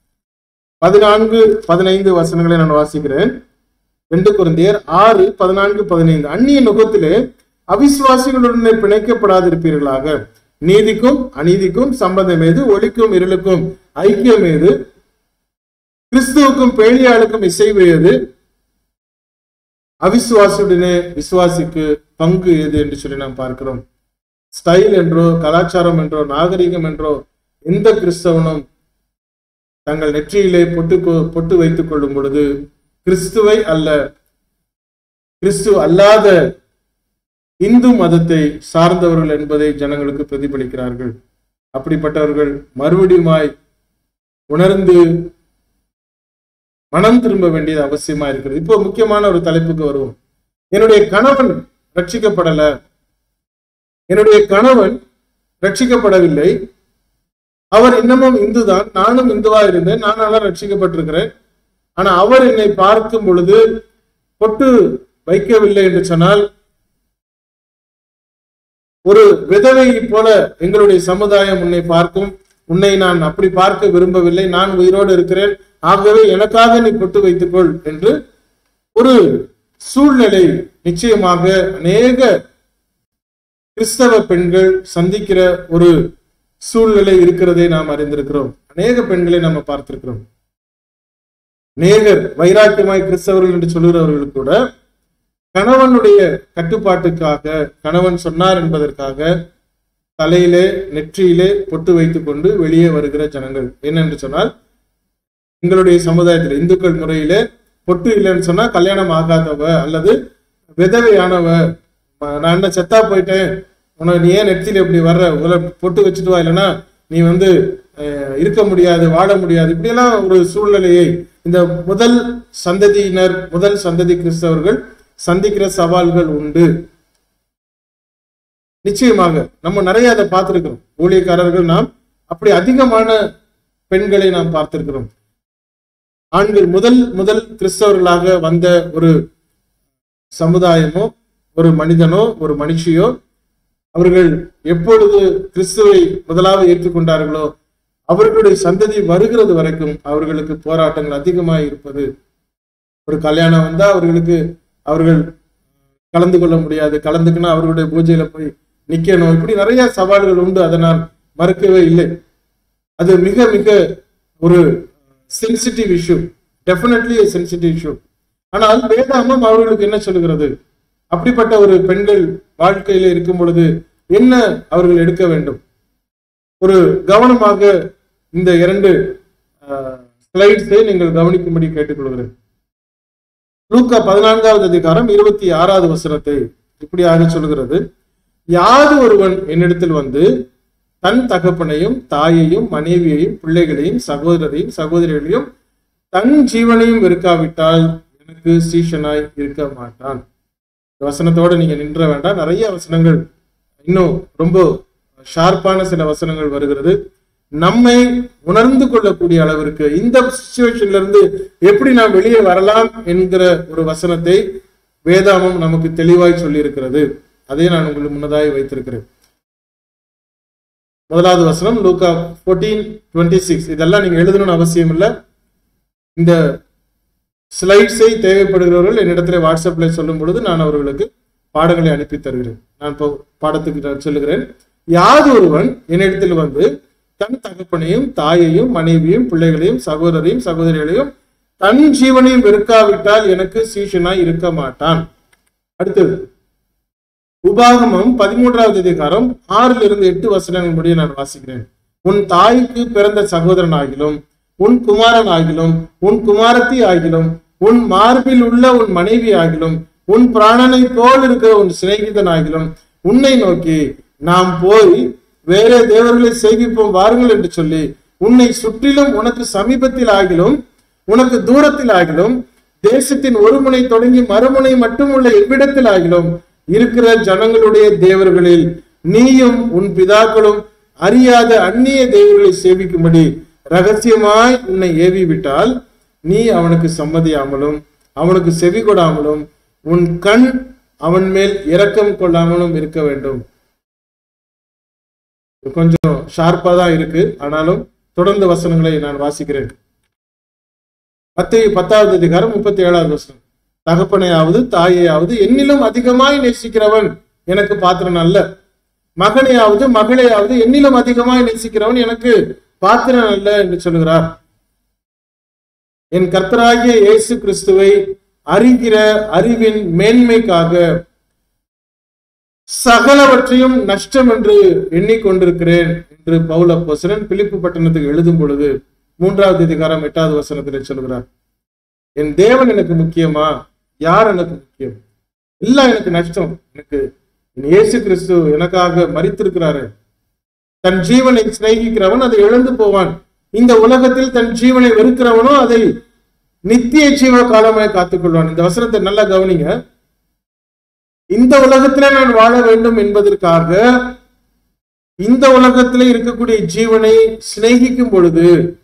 14-15 வசனங்களை நான் வாசிக்கிறேன். 2 கொரிந்தியர் 6:14-15. அந்நிய நுகத்திலே அவிசுவாசிகளுடனே பிணைக்கப்படாதிருப்பீர்களாக. நீதிக்கும் அநீதிக்கும் சம்பந்தம் ஏது? ஒளிக்கும் இருளுக்கும் ஐக்கியம் ஏது? கிறிஸ்துவுக்கும் பேழியாளுக்கும் இசைவு ஏது? அவிசுவாசியுடனே விசுவாசிக்கு பங்கு ஏது என்று சொல்லி நாம் பார்க்கிறோம். ஸ்டைல் என்றோ கலாச்சாரம் என்றோ நாகரிகம் என்றோ எந்த கிறிஸ்தவனும் தங்கள் நெற்றியிலே பொட்டு வைத்துக் கொள்ளும் பொழுது கிறிஸ்துவை அல்ல, கிறிஸ்து அல்லாத இந்து மதத்தை சார்ந்தவர்கள் என்பதை ஜனங்களுக்கு பிரதிபலிக்கிறார்கள். அப்படிப்பட்டவர்கள் மறுபடியுமாய் உணர்ந்து மனம் திரும்ப வேண்டியது அவசியமா இருக்கிறது. இப்போ முக்கியமான ஒரு தலைப்புக்கு வருவோம். என்னுடைய கணவன் ரட்சிக்கப்படல, என்னுடைய கணவன் ரட்சிக்கப்படவில்லை, அவர் இன்னமும் இந்து தான், நானும் இந்துவா இருந்தேன், நானெல்லாம் ரட்சிக்கப்பட்டிருக்கிறேன். ஆனா அவர் என்னை பார்க்கும் பொழுது பொட்டு வைக்கவில்லை என்று சொன்னால், ஒரு விதவை போல எங்களுடைய சமுதாயம் உன்னை பார்க்கும். உன்னை நான் அப்படி பார்க்க விரும்பவில்லை, நான் உயிரோடு இருக்கிறேன், ஆகவே எனக்காக நீ பொட்டு வைத்துக்கொள் என்று ஒரு சூழ்நிலை நிச்சயமாக அநேக கிறிஸ்தவ பெண்கள் சந்திக்கிற ஒரு சூழ்நிலை இருக்கிறதை நாம் அறிந்திருக்கிறோம். அநேக பெண்களை நம்ம பார்த்திருக்கிறோம். அநேகர் வைராக்கியமாய் கிறிஸ்தவர்கள் என்று சொல்லுகிறவர்கள் கூட கணவனுடைய கட்டுப்பாட்டுக்காக, கணவன் சொன்னார் என்பதற்காக தலையிலே நெற்றியிலே பொட்டு வைத்துக் கொண்டு வெளியே வருகிற ஜனங்கள். என்னென்று சொன்னால், எங்களுடைய சமுதாயத்தில் இந்துக்கள் முறையிலே பொட்டு இல்லைன்னு சொன்னா கல்யாணம் ஆகாதவ அல்லது விதவையானவ, நான் என்ன செத்தா போயிட்டேன், உனக்கு நீ ஏன் நெற்றியில இப்படி வர்ற, பொட்டு வச்சுட்டு வா, இல்லைன்னா நீ இருக்க முடியாது, வாழ முடியாது, இப்படியெல்லாம் ஒரு சூழ்நிலையை இந்த முதல் சந்ததியினர், முதல் சந்ததி கிறிஸ்தவர்கள் சந்திக்கிற சவால்கள் உண்டு. நிச்சயமாக நம்ம நிறைய அதை பார்த்திருக்கிறோம். ஊழியக்காரர்கள் நாம் அப்படி அதிகமான பெண்களை நாம் பார்த்திருக்கிறோம். ஆண்கள் முதல் கிறிஸ்தவர்களாக வந்த ஒரு சமுதாயமோ ஒரு மனிதனோ ஒரு மனுஷியோ அவர்கள் எப்பொழுது கிறிஸ்துவை முதலாவது ஏற்றுக்கொண்டார்களோ அவர்களுடைய சந்ததி வருகிறது வரைக்கும் அவர்களுக்கு போராட்டங்கள் அதிகமாக இருப்பது. ஒரு கல்யாணம் வந்தா அவர்கள் கலந்து கொள்ள முடியாது, கலந்துக்குன்னா அவர்களுடைய பூஜையில போய் நிக்கணும், இப்படி நிறைய சவால்கள் உண்டு. அதை நான் மறுக்கவே இல்லை. அது மிக மிக ஒரு sensitive issue, definitely sensitive issue. ஆனால் வேதாமம் அவர்களுக்கு என்ன சொல்லுகிறது? அப்படிப்பட்ட ஒரு பெண்கள் வாழ்க்கையில இருக்கும் பொழுது என்ன அவர்கள் எடுக்க வேண்டும்? ஒரு கவனமாக இந்த 2 ஸ்லைட்ஸை நீங்கள் கவனிக்கும்படி கேட்டுக்கொள்கிறேன். லூக்கா 14வது அதிகாரம் 26வது வசனத்தை இப்படியாக சொல்கிறது, யாது ஒருவன் என்னிடத்தில் வந்து தன் தகப்பனையும் தாயையும் மனைவியையும் பிள்ளைகளையும் சகோதரரையும் சகோதரிகளையும் தன் ஜீவனையும் வெறுக்காவிட்டால் எனக்கு சீஷனாய் இருக்க மாட்டான். வசனத்தோட நீங்க நின்ற வேண்டாம். நிறைய வசனங்கள், இன்னும் ரொம்ப ஷார்ப்பான சில வசனங்கள் வருகிறது. நம்மை உணர்ந்து கொள்ளக்கூடிய அளவிற்கு இந்த சிச்சுவேஷன்ல இருந்து எப்படி நாம் வெளியே வரலாம் என்கிற ஒரு வசனத்தை வேதாமம் நமக்கு தெளிவாய் சொல்லி இருக்கிறது. அதை நான் உங்களுக்கு முன்னதாய் வைத்திருக்கிறேன். முதலாவது வசனம் லூக்கா 14:26. இதெல்லாம் நீங்க எழுதணும்னு அவசியம் இல்லை. இந்த ஸ்லைட்ஸை தேவைப்படுகிறவர்கள் என்னிடத்துல வாட்ஸ்அப்ல சொல்லும் பொழுது நான் அவர்களுக்கு பாடங்களை அனுப்பி தருகிறேன். நான் இப்போ பாடத்துக்கு சொல்லுகிறேன். யாது ஒருவன் என்னிடத்தில் வந்து தன் தகப்பனையும் தாயையும் மனைவியும் பிள்ளைகளையும் சகோதரையும் சகோதரிகளையும் தன் ஜீவனையும் வெறுக்காவிட்டால் எனக்கு சீஷனாய் இருக்க மாட்டான். அடுத்தது உபாகமம் 13வது அதிகாரம் 6-8 வசனங்கள் முடிய நான் வாசிக்கிறேன். உன் தாய்க்கு பிறந்த சகோதரன் ஆகிலும் உன் குமாரன் ஆகிலும் உன் குமாரத்தி ஆகிலும் உன் மார்பில் உள்ள உன் மனைவி ஆகிலும் உன் பிராணனை போல் இருக்கிற உன் சிநேகிதனாகிலும் உன்னை நோக்கி நாம் போய் வேற தேவர்களை சேவிப்போம் வாருங்கள் என்று சொல்லி உன்னை சுற்றிலும் உனக்கு சமீபத்தில் ஆகிலும் உனக்கு தூரத்தில் ஆகிலும் தேசத்தின் ஒரு முனை தொடங்கி மறுமுனை மட்டும் உள்ள எவ்விடத்தில் ஆகிலும் இருக்கிற ஜனங்களுடைய தேவர்களில் நீயும் உன் பிதாக்களும் அறியாத அந்நிய தேவர்களை சேவிக்கும்படி ரகசியமாய் உன்னை ஏவி விட்டால் நீ அவனுக்கு சம்மதியாமலும் அவனுக்கு செவி கொடாமலும் உன் கண் அவன் மேல் இரக்கம் கொள்ளாமலும் இருக்க வேண்டும். கொஞ்சம் ஷார்ப்பா தான் இருக்கு, ஆனாலும் தொடர்ந்து வசனங்களை நான் வாசிக்கிறேன். மத்தேயு 10வது அதிகாரம் 37வது வசனம். தகப்பனையாவது தாயையாவது என்னிலும் அதிகமாய் நேசிக்கிறவன் எனக்கு பாத்திரன் அல்ல, மகனையாவது மகளையாவது என்னிலும் அதிகமாய் நேசிக்கிறவன் எனக்கு பாத்திரன் அல்ல என்று சொல்கிறார். என் கர்த்தராகிய இயேசு கிறிஸ்துவை அறிகிற அறிவின் மேன்மைக்காக சகலவற்றையும் நஷ்டம் என்று எண்ணிக்கொண்டிருக்கிறேன் என்று பவுல் அப்போஸ்தலன் பிலிப்பு பட்டணத்துக்கு எழுதும் பொழுது 3வது அதிகாரம் 8வது வசனத்திலே சொல்கிறார். என் தேவன் எனக்கு முக்கியமா? யார் எனக்கு முக்கியம்? எல்லாம் எனக்கு நஷ்டம். எனக்கு இயேசு கிறிஸ்து எனக்காக மரித்திருக்கிறாரு. தன் ஜீவனை சிநேகிக்கிறவன் அதை இழந்து போவான். இந்த உலகத்தில் தன் ஜீவனை வெறுக்கிறவனோ அதை நித்திய ஜீவ காலமாய் காத்துக்கொள்வான். இந்த வசனத்தை நல்லா கவனிங்க. இந்த உலகத்திலே நான் வாழ வேண்டும் என்பதற்காக இந்த உலகத்திலே இருக்கக்கூடிய ஜீவனை சிநேகிக்கும் பொழுது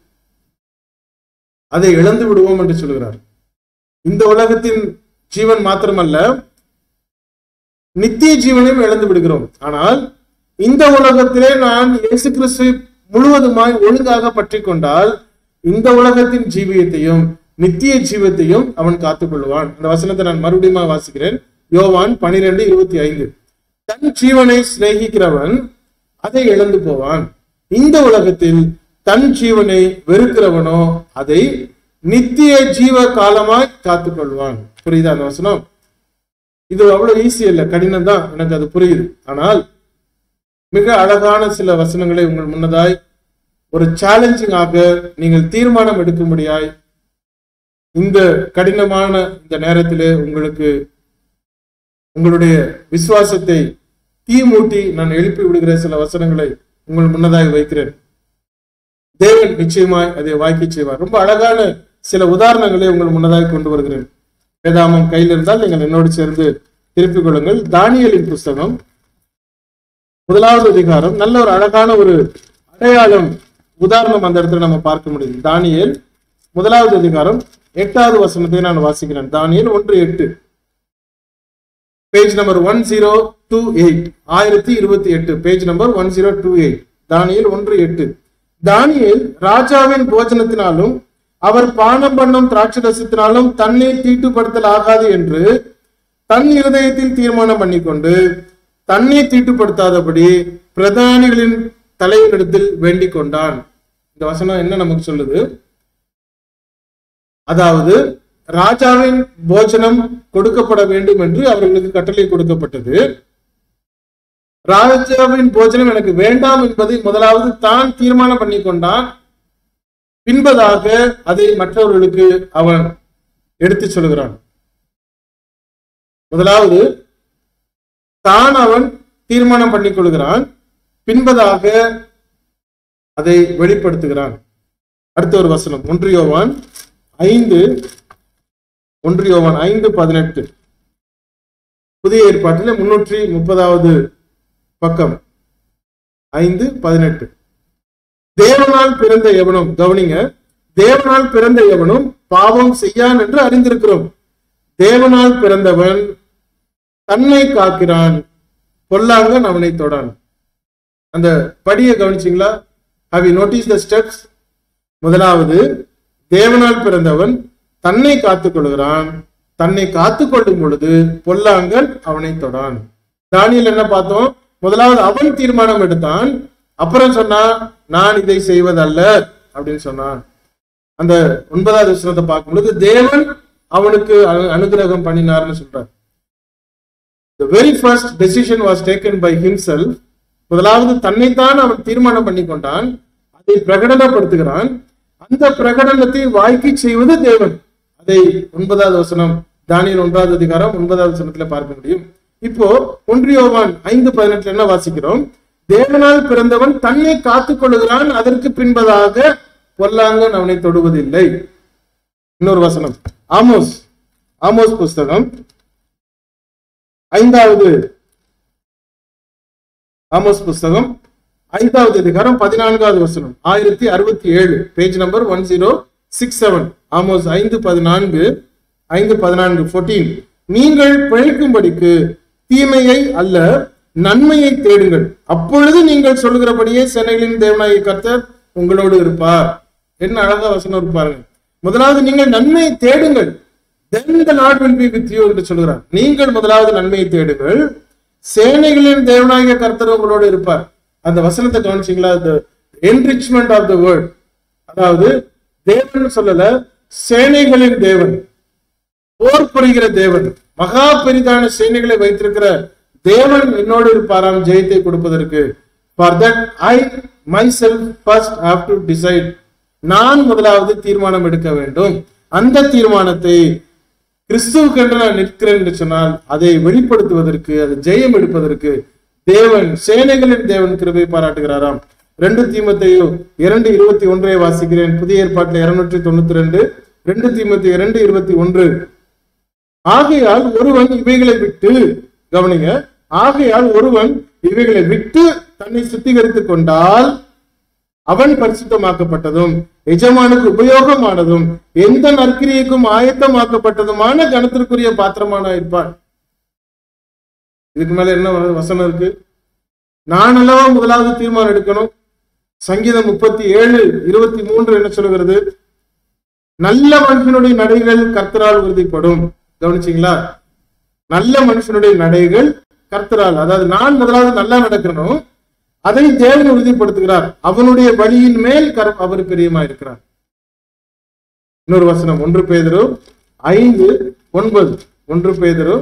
அதை இழந்து விடுவோம் என்று சொல்கிறார். இந்த உலகத்தின் ஜீவன் மாத்திரமல்ல, நித்திய ஜீவனையும் இழந்து விடுகிறோம். ஆனால் இந்த உலகத்திலே நான் இயேசு கிறிஸ்துவை முழுவதுமாய் ஒழுங்காக பற்றி கொண்டால் இந்த உலகத்தின் ஜீவியத்தையும் நித்திய ஜீவத்தையும் அவன் காத்துக் கொள்வான். அந்த வசனத்தை நான் மறுபடியும் வாசிக்கிறேன். யோவான் 12:25. தன் ஜீவனை சிநேகிக்கிறவன் அதை இழந்து போவான். இந்த உலகத்தில் தன் ஜீவனை வெறுக்கிறவனோ அதை நித்திய ஜீவ காலமாய் காத்துக் கொள்வான். புரியுதா அந்த வசனம்? இது அவ்வளவு ஈஸி இல்லை, கடினம் தான், எனக்கு அது புரியுது. ஆனால் மிக அழகான சில வசனங்களை உங்கள் முன்னதாய் ஒரு சேலஞ்சிங்காக நீங்கள் தீர்மானம் எடுக்கும்படியாய் இந்த கடினமான இந்த நேரத்திலே உங்களுக்கு உங்களுடைய விசுவாசத்தை தீமூட்டி நான் எழுப்பி விடுகிற சில வசனங்களை உங்கள் முன்னதாய் வைக்கிறேன். தேவன் நிச்சயமாய் அதை வாய்க்க செய்வார். ரொம்ப அழகான சில உதாரணங்களை உங்கள் முன்னதாய் கொண்டு வருகிறேன். வேதாமம் கையில் இருந்தால் நீங்கள் என்னோடு சேர்ந்து திருப்பிக் கொள்ளுங்கள். தானியேலின் புஸ்தகம் 1வது அதிகாரம். நல்ல ஒரு அழகான ஒரு அடையாளம் உதாரணம் அந்த இடத்துல நம்ம பார்க்க முடியும். தானியேல் 1வது அதிகாரம் 8வது வசனத்தை நான் வாசிக்கிறேன். தானியேல் 1:8, பேஜ் நம்பர் 1028, 1028, பேஜ் நம்பர் 1028. தானியேல் 1:8. தானியேல் ராஜாவின் போஜனத்தினாலும் அவர் பானம் பண்ணும் திராட்சரசத்தினாலும் தன்னை தீட்டுப்படுத்தல் ஆகாது என்று தன் இருதயத்தில் தீர்மானம் பண்ணிக்கொண்டு தன்னை தீட்டுப்படுத்தாதபடி பிரதானிகளின் தலைவரிடத்தில் வேண்டிக் கொண்டான். இந்த வசனம் என்ன நமக்கு சொல்லுது? அதாவது ராஜாவின் போஜனம் கொடுக்கப்பட வேண்டும் என்று அவர்களுக்கு கட்டளை கொடுக்கப்பட்டது. ராஜாவின் போஜனம் எனக்கு வேண்டாம் என்பதை முதலாவது தான் தீர்மானம் பண்ணி கொண்டான். பின்பதாக அதை மற்றவர்களுக்கு அவன் எடுத்து சொல்கிறான். முதலாவது தான் அவன் தீர்மானம் பண்ணிக் கொள்கிறான், பின்பதாக அதை வெளிப்படுத்துகிறான். அடுத்த ஒரு வசனம் 1 யோவான் 5:18, புதிய ஏற்பாட்டில் 330வது பக்கம், 5:18. தேவனால் பிறந்த எவனும், கவனிங்க, தேவனால் பிறந்த எவனும் பாவம் செய்யான் என்று அறிந்திருக்கிறோம். தேவனால் பிறந்தவன் தன்னை காக்கிறான், பொல்லாங்கன் அவனை தொடான். அந்த படியை கவனிச்சிங்களா? Have you noticed the steps? முதலாவது, தேவனால் பிறந்தவன் தன்னை காத்துக் கொள்கிறான், தன்னை காத்துக் கொள்ளும் பொழுது பொல்லாங்கன் அவனை தொடான். தானியேல் என்ன பார்த்தோம்? முதலாவது அவன் தீர்மானம் எடுத்தான், அப்புறம் சொன்னா நான் இதை செய்வதல்ல அப்படின்னு சொன்னான். அந்த 9வது வசனத்தை பார்க்கும் பொழுது தேவன் அவனுக்கு அனுகிரகம் பண்ணினார்னு சொல்றார். The very first decision was taken by himself. முதலாவது தன்னைத்தான் அவன் தீர்மானம் பண்ணி கொண்டான், அதை பிரகடனப்படுத்துகிறான். அந்த பிரகடனத்தை வாய்க்கு செய்வது தேவன். அதை 9வது வசனம் தானியேல் 1வது அதிகாரம் 9வது வசனத்துல பார்க்க முடியும். இப்போ 1 யோவான் 5:18 என்ன வாசிக்கிறோம்? தேவனால் பிறந்தவன் தன்னை காத்துக் கொள்ளுகிறான், அதற்கு பின்பதாக பொல்லாங்கன் அவனை தொடுவதில்லை. இன்னொரு வசனம் ஆமோஸ் புஸ்தகம் 5வது அதிகாரம் 14வது வசனம், 1067, பேஜ் நம்பர் 1067. ஆமோஸ் 5:14, 14. நீங்கள் பிழைக்கும்படிக்கு தீமையை அல்ல நன்மையை தேடுங்கள், அப்பொழுது நீங்கள் சொல்லுகிறபடியே சேனைகளின் தேவனாகிய கர்த்தர் உங்களோடு இருப்பார். என்ன அழகா வசனம் இருப்பாருங்க. முதலாவது நீங்கள் நன்மையை தேடுங்கள், then the Lord will be with you என்று சொல்கிறார். நீங்கள் முதலாவது நன்மையை தேடுங்கள், சேனைகளின் தேவனாகிய கர்த்தர் உங்களோடு இருப்பார். அந்த வசனத்தை கவனிச்சீங்களா? enrichment of the word, அதாவது தேவன் சொல்லல, சேனைகளின் தேவன், போர் புரிகிற தேவன், மகா பெரிதான சேனைகளை வைத்திருக்கிற தேவன் என்னோடு இருப்பாராம் ஜெயத்தை கொடுப்பதற்கு. For that I myself first have to decide, நான் முதலாவது தீர்மானம் எடுக்க வேண்டும். அந்த தீர்மானத்தை கிறிஸ்துவுக்கென்று நான் நிற்கிறேன் என்று சொன்னால் அதை வெளிப்படுத்துவதற்கு, அதை ஜெயம் எடுப்பதற்கு தேவன், சேனைகளின் தேவன் கிருபை பாராட்டுகிறாராம். 2 தீமோத்தேயு 2:21 வாசிக்கிறேன். புதிய ஏற்பாட்டில் 292, 2 தீமோத்தேயு 2:21. ஆகையால் ஒருவன் இவைகளை விட்டு, கவனிங்க, ஆகையால் ஒருவன் இவைகளை விட்டு தன்னை சுத்திகரித்துக் கொண்டால் அவன் பரிசுத்தமாக்கப்பட்டதும் எஜமானுக்கு உபயோகமானதும் எந்த நற்கிரியைக்கும் ஆயத்தமாக்கப்பட்டதுமான கனத்திற்குரிய பாத்திரமான இருப்பான். இதுக்கு மேல என்ன வசனம் இருக்கு? நான் அல்லவா முதலாவது தீர்மானம் எடுக்கணும். சங்கீதம் 37:23 என்ன சொல்லுகிறது? நல்ல மனுஷனுடைய நடைகள் கர்த்தரால் உறுதிப்படும். கவனிச்சீங்களா? நல்ல மனுஷனுடைய நடைகள் கர்த்தரால், அதாவது நான் முதலாவது நல்லா நடக்கணும், அதை தேவன் உறுதிப்படுத்துகிறார். அவனுடைய வழியின் மேல் அவர் பிரியமா இருக்கிறார். இன்னொரு வசனம் 1 பேதுரு 5:9. 1 பேதுரு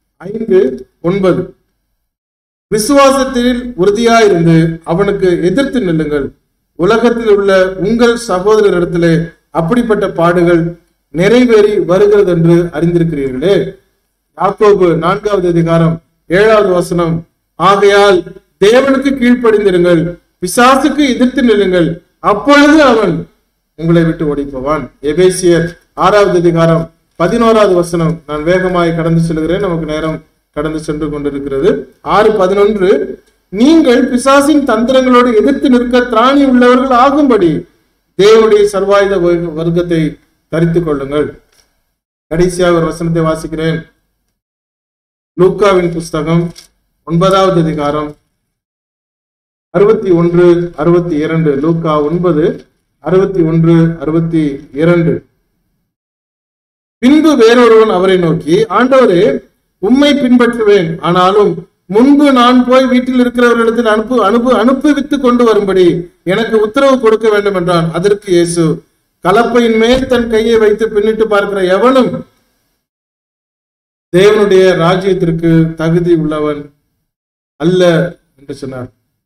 5:9. விசுவாசத்தில் உறுதியாயிருந்து அவனுக்கு எதிர்த்து நில்லுங்கள், உலகத்தில் உள்ள உங்கள் சகோதரரிடத்திலே அப்படிப்பட்ட பாடுகள் நிறைவேறி வருகிறது என்று அறிந்திருக்கிறீர்களே. யாக்கோபு 4வது அதிகாரம் 7வது வசனம், ஆகையால் தேவனுக்கு கீழ்ப்படிந்திருங்கள், பிசாசுக்கு எதிர்த்து நில்லுங்கள், அப்பொழுது அவன் உங்களை விட்டு ஓடி போவான். எபேசியர் 6வது அதிகாரம் 11வது வசனம். நான் வேகமாய் கடந்து செல்கிறேன், நமக்கு நேரம் கடந்து சென்று கொண்டிருக்கிறது. 6:11, நீங்கள் பிசாசின் தந்திரங்களோடு எதிர்த்து நிற்க திராணி உள்ளவர்கள் ஆகும்படி தேவனுடைய சர்வாயுத வர்க்கத்தை தரித்துக் கொள்ளுங்கள். கடைசியாக ஒரு வசனத்தை வாசிக்கிறேன். லூக்காவின் புஸ்தகம் 9வது அதிகாரம் 61, 62. லூக்கா 9, 61, 62. பின்பு வேறொருவன் அவரை நோக்கி, ஆண்டவரே, உம்மை பின்பற்றுவேன், ஆனாலும் முன்பு நான் போய் வீட்டில் இருக்கிறவர்களிடத்தில் அனுப்புவித்து கொண்டு வரும்படி எனக்கு உத்தரவு கொடுக்க வேண்டும் என்றான். அதற்கு இயேசு, கலப்பையின் மேல் தன் கையை வைத்து பின்னிட்டு பார்க்கிற எவனும் தேவனுடைய ராஜ்யத்திற்கு தகுதி உள்ளவன் அல்ல என்று சொன்னார்.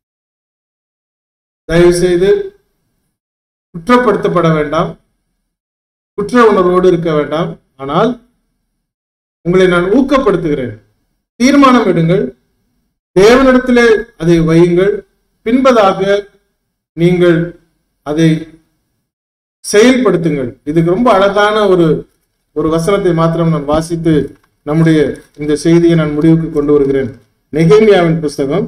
தயவு செய்து குற்றப்படுத்தப்பட வேண்டாம், குற்ற உணர்வோடு இருக்க வேண்டாம். ஆனால் உங்களை நான் ஊக்கப்படுத்துகிறேன். தீர்மானம் எடுங்கள், தேவனிடத்திலே அதை வையுங்கள், பின்பதாக நீங்கள் அதை செயல்படுத்துங்கள். இதுக்கு ரொம்ப அழகான ஒரு வசனத்தை மாத்திரம் நான் வாசித்து நம்முடைய இந்த செய்தியை நான் முடிவுக்கு கொண்டு வருகிறேன். நெகேமியாவின்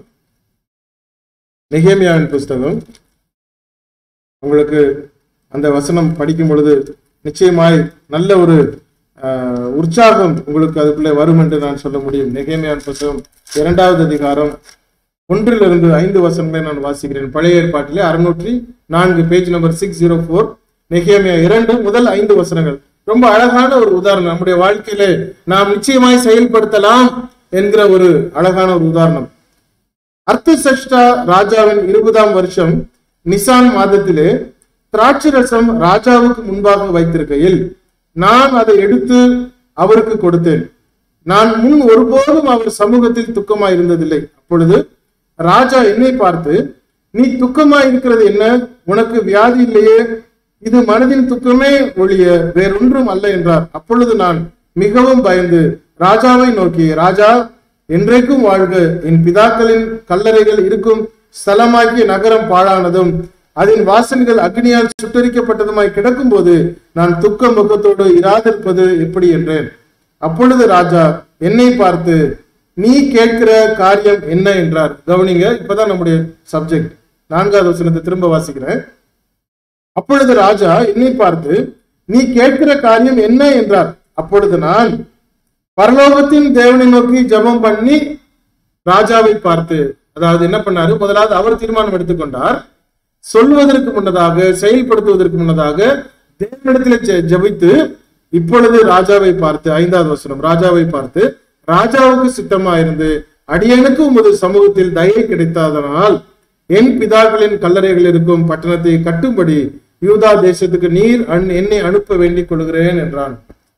புஸ்தகம் உங்களுக்கு அந்த வசனம் படிக்கும் பொழுது நிச்சயமாய் நல்ல ஒரு உற்சாகம் உங்களுக்கு அதுக்குள்ளே வரும் என்று நான் சொல்ல முடியும். நெகேமியாவின் புஸ்தகம் 2வது அதிகாரம் 1 - 5 வசனங்களை நான் வாசிக்கிறேன். பழைய ஏற்பாட்டிலே 604, பேஜ் நம்பர் 604. நெகேமியா 2 முதல் 5 வசனங்கள். ரொம்ப அழகான ஒரு உதாரணம், நம்முடைய வாழ்க்கையிலே நாம் நிச்சயமாய் செயல்படுத்தலாம் என்கிற ஒரு அழகான ஒரு உதாரணம். அர்த்தசஷ்டா ராஜாவின் 20ஆம் வருஷம் நிசான் மாதத்திலே திராட்சை ரசம் ராஜாவுக்கு முன்பாக வைத்திருக்கையில் நான் அதை எடுத்து அவருக்கு கொடுத்தேன். நான் முன் ஒருபோதும் அவர் சமூகத்தில் துக்கமாய் இருந்ததில்லை. அப்பொழுது ராஜா என்னை பார்த்து, நீ துக்கமாய் இருக்கிறது என்ன? உனக்கு வியாதி இல்லையே? இது மனதின் துக்கமே ஒழிய வேறொன்றும் அல்ல என்றார். அப்பொழுது நான், மிகவும் பயந்து ராஜாவை நோக்கி, ராஜா என்றைக்கும் வாழ்க, என் பிதாக்களின் கல்லறைகள் இருக்கும் ஸ்தலமாகிய நகரம் பாழானதும் அதன் வாசல்கள் அக்னியால் சுட்டரிக்கப்பட்டதுமாய் கிடக்கும் போது நான் துக்க முகத்தோடு இராதிருப்பது எப்படி என்றேன். அப்பொழுது ராஜா என்னை பார்த்து, நீ கேட்கிற காரியம் என்ன என்றார். கவனிங்க, இப்பதான் நம்முடைய சப்ஜெக்ட். 4வது வசனத்தை திரும்ப வாசிக்கிறேன். அப்பொழுது ராஜா என்னை பார்த்து, நீ கேட்கிற காரியம் என்ன என்றார். அப்பொழுது நான் பரலோகத்தின் தேவனை நோக்கி ஜெபம் பண்ணி ராஜாவை பார்த்து, அதாவது என்ன பண்ணாரு, முதலாவது அவர் தீர்மானம் எடுத்துக்கொண்டார். சொல்வதற்கு முன்னதாக, செயல்படுத்துவதற்கு முன்னதாக தேவனிடத்தில் ஜெபித்து, இப்பொழுது ராஜாவை பார்த்து, 5வது வசனம், ராஜாவை பார்த்து, ராஜாவுக்கு சித்தமாயிருந்து அடியனுக்கு உமது சமூகத்தில் தயை கிடைத்தாதனால் என் பிதாக்களின் கல்லறைகள் இருக்கும் பட்டணத்தை கட்டும்படி யூதா தேசத்துக்கு நீர் என்னை அனுப்ப வேண்டிக் கொள்கிறேன் என்றான்.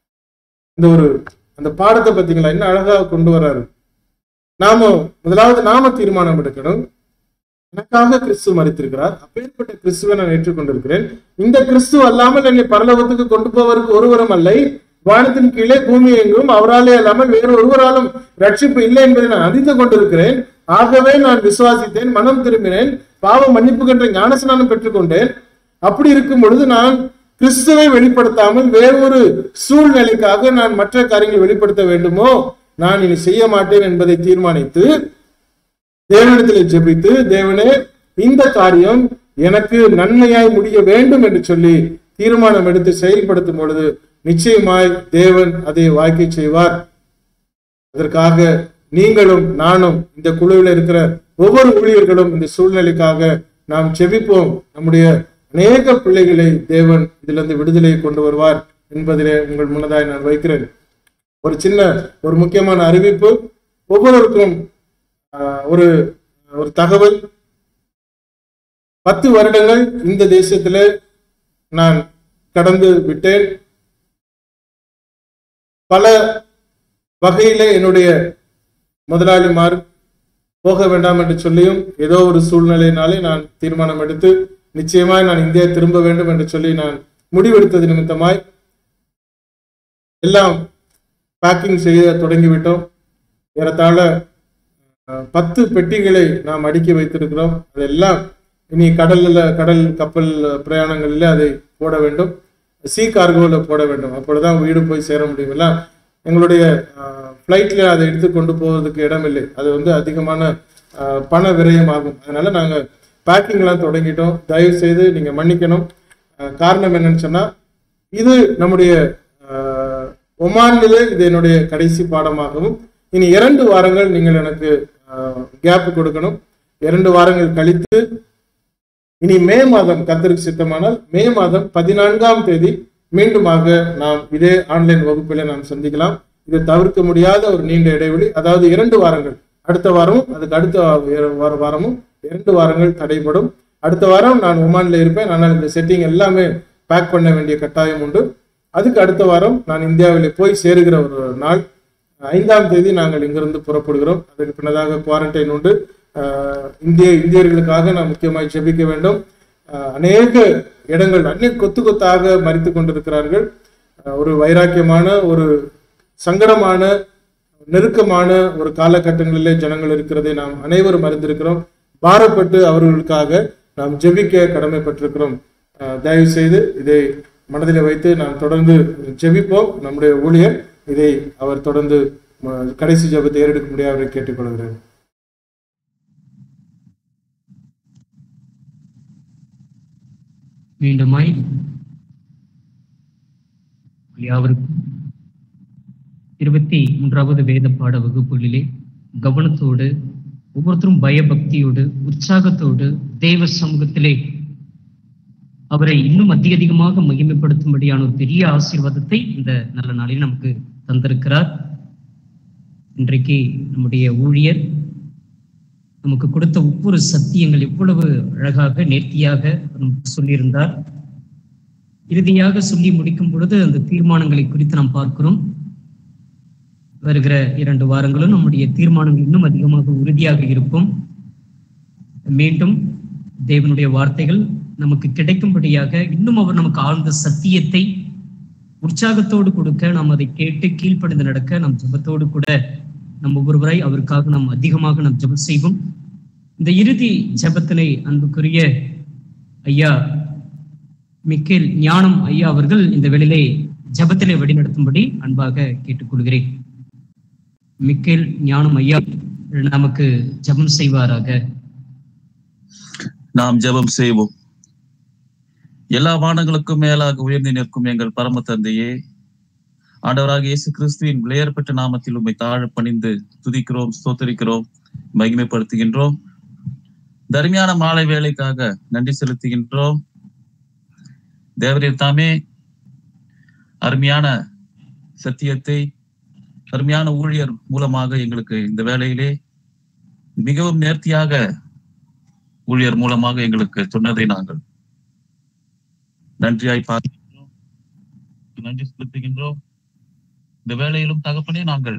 அந்த பாடத்தை பார்த்தீங்களா, என்ன அழகாக கொண்டு வர்றாரு. முதலாவது நாம தீர்மானம் எடுக்கணும். எனக்காக கிறிஸ்து மரித்திருக்கிறார், அப்பேற்பட்ட கிறிஸ்துவை நான் ஏற்றுக்கொண்டிருக்கிறேன். இந்த கிறிஸ்து அல்லாமல் என்னை பரலோகத்துக்கு கொண்டு போவதற்கு ஒருவரும் அல்ல, வானத்தின் கீழே பூமி எங்கும் அவராலே அல்லாமல் வேறு ஒருவராலும் ரட்சிப்பு இல்லை என்பதை நான் அறிந்து கொண்டிருக்கிறேன். ஆகவே நான் விசுவாசித்தேன், மனம் திரும்பினேன், பாவ மன்னிப்பு கன்ற ஞானஸ்நானம் பெற்றுக்கொண்டேன். அப்படி இருக்கும் பொழுது நான் கிறிஸ்துவை வெளிப்படுத்தாமல் வேறொரு சூழ்நிலைக்காக நான் மற்ற காரியங்களை வெளிப்படுத்த வேண்டுமோ, நான் இனி செய்ய மாட்டேன் என்பதை தீர்மானித்து தேவனிடத்தில் ஜெபித்து, தேவனே இந்த காரியம் எனக்கு நன்மையாய் முடிய வேண்டும் என்று சொல்லி தீர்மானம் எடுத்து செயல்படுத்தும் பொழுது நிச்சயமாய் தேவன் அதை வாய்க்கை செய்வார். அதற்காக நீங்களும் நானும் இந்த குழுவில் இருக்கிற ஒவ்வொரு ஊழியர்களும் இந்த சூழ்நிலைக்காக நாம் ஜெபிப்போம். நம்முடைய அநேக பிள்ளைகளை தேவன் இதிலிருந்து விடுதலையை கொண்டு வருவார் என்பதிலே உங்கள் முன்னதாய் நான் வைக்கிறேன். ஒரு முக்கியமான அறிவிப்பு. ஒவ்வொருவருக்கும் ஒரு தகவல். 10 வருடங்கள் இந்த தேசத்துல நான் கடந்து விட்டேன். பல வகையில என்னுடைய முதலாளிமார் போக வேண்டாம் என்று சொல்லியும் ஏதோ ஒரு சூழ்நிலையினாலே நான் தீர்மானம் எடுத்து நிச்சயமாய் நான் இந்தியா திரும்ப வேண்டும் என்று சொல்லி நான் முடிவெடுத்தது நிமித்தமாய் எல்லாம் பேக்கிங் செய்ய தொடங்கிவிட்டோம். ஏறத்தாழ 10 பெட்டிகளை நாம் அடுக்கி வைத்திருக்கிறோம். அதெல்லாம் இனி கடல் கப்பல் பிரயாணங்களில் அதை போட வேண்டும், சி கார்கோவில் போட வேண்டும். அப்பொழுதுதான் வீடு போய் சேர முடியும். எல்லாம் எங்களுடைய ஃப்ளைட்ல அதை எடுத்து கொண்டு போவதற்கு இடமில்லை. அது அதிகமான பண விரயம் ஆகும். அதனால நாங்கள் பேக்கிங்லாம் தொடங்கிட்டோம். தயவு செய்து நீங்க மன்னிக்கணும். காரணம் என்னன்னு சொன்னா, இது நம்முடைய ஒமானிலே இது என்னுடைய கடைசி பாடமாகவும் இனி 2 வாரங்கள் நீங்கள் எனக்கு கேப் கொடுக்கணும். 2 வாரங்கள் கழித்து இனி மே மாதம் கர்த்தருக்கு சித்தமானால் மே மாதம் 14ஆம் தேதி மீண்டுமாக நாம் இதே ஆன்லைன் வகுப்பில நாம் சந்திக்கலாம். இது தவிர்க்க முடியாத ஒரு நீண்ட இடைவெளி. அதாவது 2 வாரங்கள், அடுத்த வாரமும் அதுக்கு அடுத்த வாரமும் 2 வாரங்கள் தடைப்படும். அடுத்த வாரம் நான் ஒமான்ல இருப்பேன். ஆனால் இந்த செட்டிங் எல்லாமே பேக் பண்ண வேண்டிய கட்டாயம் உண்டு. அதுக்கு அடுத்த வாரம் நான் இந்தியாவில் போய் சேருகிற ஒரு நாள் 5ஆம் தேதி நாங்கள் இங்கிருந்து புறப்படுகிறோம். அதுக்கு பின்னதாக குவாரண்டைன் உண்டு. இந்தியர்களுக்காக நாம் முக்கியமாய் ஜெபிக்க வேண்டும். அநேக இடங்கள் கொத்து கொத்தாக மரித்து கொண்டிருக்கிறார்கள். ஒரு வைராக்கியமான, ஒரு சங்கடமான, நெருக்கமான ஒரு காலகட்டங்களிலே ஜனங்கள் இருக்கிறதை நாம் அனைவரும் அறிந்திருக்கிறோம். பாரப்பட்டு அவர்களுக்காக நாம் ஜெபிக்க கடமைப்பட்டிருக்கிறோம். தயவு செய்து இதை மனதில் வைத்து நாம் தொடர்ந்து ஜெபிப்போம். நம்முடைய ஊழியர் இதை அவர் தொடர்ந்து கடைசி ஜெபத்தை ஏறெடுக்க முடியாத கேட்டுக்கொள்கிறேன். மீண்டுமாய் யாவருக்கும் 23வது வேத பாட வகுப்புகளிலே கவனத்தோடு, ஒவ்வொருத்தரும் பயபக்தியோடு, உற்சாகத்தோடு தேவ சமூகத்திலே அவரை இன்னும் அதிகமாக மகிமைப்படுத்தும்படியான ஒரு பெரிய ஆசீர்வாதத்தை இந்த நல்ல நாளில் நமக்கு தந்திருக்கிறார். இன்றைக்கு நம்முடைய ஊழியர் நமக்கு கொடுத்த ஒவ்வொரு சத்தியங்கள் எவ்வளவு அழகாக நேர்த்தியாக நமக்கு சொல்லியிருந்தார். இறுதியாக சொல்லி முடிக்கும் பொழுது அந்த தீர்மானங்களை குறித்து நாம் பார்க்கிறோம். வருகிற 2 வாரங்களும் நம்முடைய தீர்மானங்கள் இன்னும் அதிகமாக உறுதியாக இருக்கும். மீண்டும் தேவனுடைய வார்த்தைகள் நமக்கு கிடைக்கும்படியாக இன்னும் அவர் நமக்கு ஆழ்ந்த சத்தியத்தை உற்சாகத்தோடு கொடுக்க, நாம் அதை கேட்டு கீழ்ப்படிந்து நடக்க, நம் ஜெபத்தோடு கூட நம் ஒவ்வொருவரை அவருக்காக நாம் அதிகமாக நாம் ஜெபம் செய்வோம். இந்த இறுதி ஜெபத்தினை அன்புக்குரிய ஐயா மிக்கேல் ஞானம் ஐயா அவர்கள் இந்த வேளையிலே ஜெபத்திலே வழிநடத்தும்படி அன்பாக கேட்டுக்கொள்கிறேன். மிக்கேல் ஞானம் ஐயா நமக்கு ஜெபம் செய்வாராக. நாம் ஜெபம் செய்வோம். எல்லா வானங்களுக்கும் மேலாக உயர்ந்து நிற்கும் எங்கள் பரம தந்தையே, ஆண்டவராக இயேசு கிறிஸ்துவின் விலையேறப்பட்ட நாமத்தில் உம்மை தாழ பணிந்து துதிக்கிறோம், ஸ்தோத்தரிக்கிறோம், மகிமைப்படுத்துகின்றோம். தர்மியான மாலை வேலைக்காக நன்றி செலுத்துகின்றோம். தேவரீர் தாமே அருமையான சத்தியத்தை அருமையான ஊழியர் மூலமாக எங்களுக்கு இந்த வேளையிலே மிகவும் நேர்த்தியாக ஊழியர் மூலமாக எங்களுக்கு சொன்னதை நாங்கள் நன்றியாய் பார்க்கின்றோம், நன்றி செலுத்துகின்றோம். இந்த வேளையிலும் தகப்பனே, நாங்கள்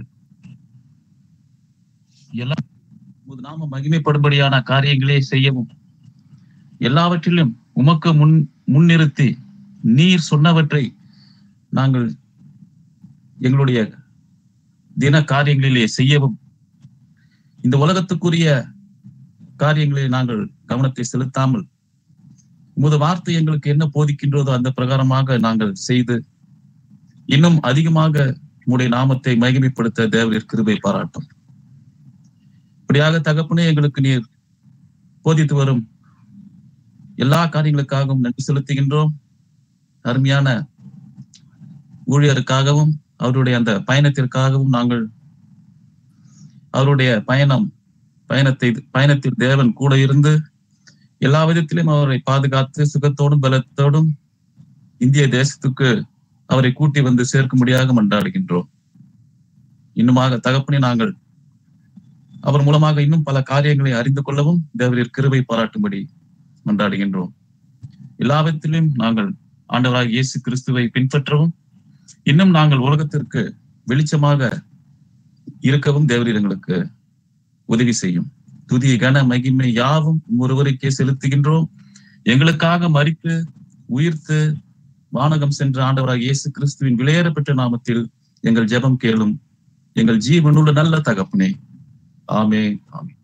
எல்லா நாம மகிமைப்படும்படியான காரியங்களே செய்யவும், எல்லாவற்றிலும் உமக்கு முன்னிறுத்தி நீர் சொன்னவற்றை நாங்கள் எங்களுடைய தின காரியங்களிலே செய்யவும், இந்த உலகத்துக்குரிய காரியங்களை நாங்கள் கவனத்தை செலுத்தாமல் உமது வார்த்தை எங்களுக்கு என்ன போதிக்கின்றதோ அந்த பிரகாரமாக நாங்கள் செய்து இன்னும் அதிகமாக உம்முடைய நாமத்தை மகிமைப்படுத்த தேவரீர் கிருபை பாராட்டும். இப்படியாக தகப்பனே, எங்களுக்கு நீர் போதித்து வரும் எல்லா காரியங்களுக்காகவும் நன்றி செலுத்துகின்றோம். அருமையான ஊழியருக்காகவும் அவருடைய அந்த பயணத்திற்காகவும் நாங்கள் அவருடைய பயணத்தில் தேவன் கூட இருந்து எல்லா விதத்திலும் அவரை பாதுகாத்து சுகத்தோடும் பலத்தோடும் இந்திய தேசத்துக்கு அவரை கூட்டி வந்து சேர்க்கும்படியாக மன்றாடுகின்றோம். இன்னுமாக தகப்பனே, நாங்கள் அவர் மூலமாக இன்னும் பல காரியங்களை அறிந்து கொள்ளவும் தேவரீர் கிருபை பாராட்டும்படி மன்றாடுகின்றோம். எல்லாவற்றிலும் நாங்கள் ஆண்டவராக இயேசு கிறிஸ்துவை பின்பற்றவும் இன்னும் நாங்கள் உலகத்திற்கு வெளிச்சமாக இருக்கவும் தேவரீர் எங்களுக்கு உதவி செய்யும். துதி கன மகிமை யாவும் ஒருவருக்கே செலுத்துகின்றோம். எங்களுக்காக மரித்து உயிர்த்து வானகம் சென்ற ஆண்டவராக இயேசு கிறிஸ்துவின் விலையேறப்பட்ட நாமத்தில் எங்கள் ஜெபம் கேளும் எங்கள் ஜீவனுள்ள நல்ல தகப்பனே. ஆமென், ஆமென்.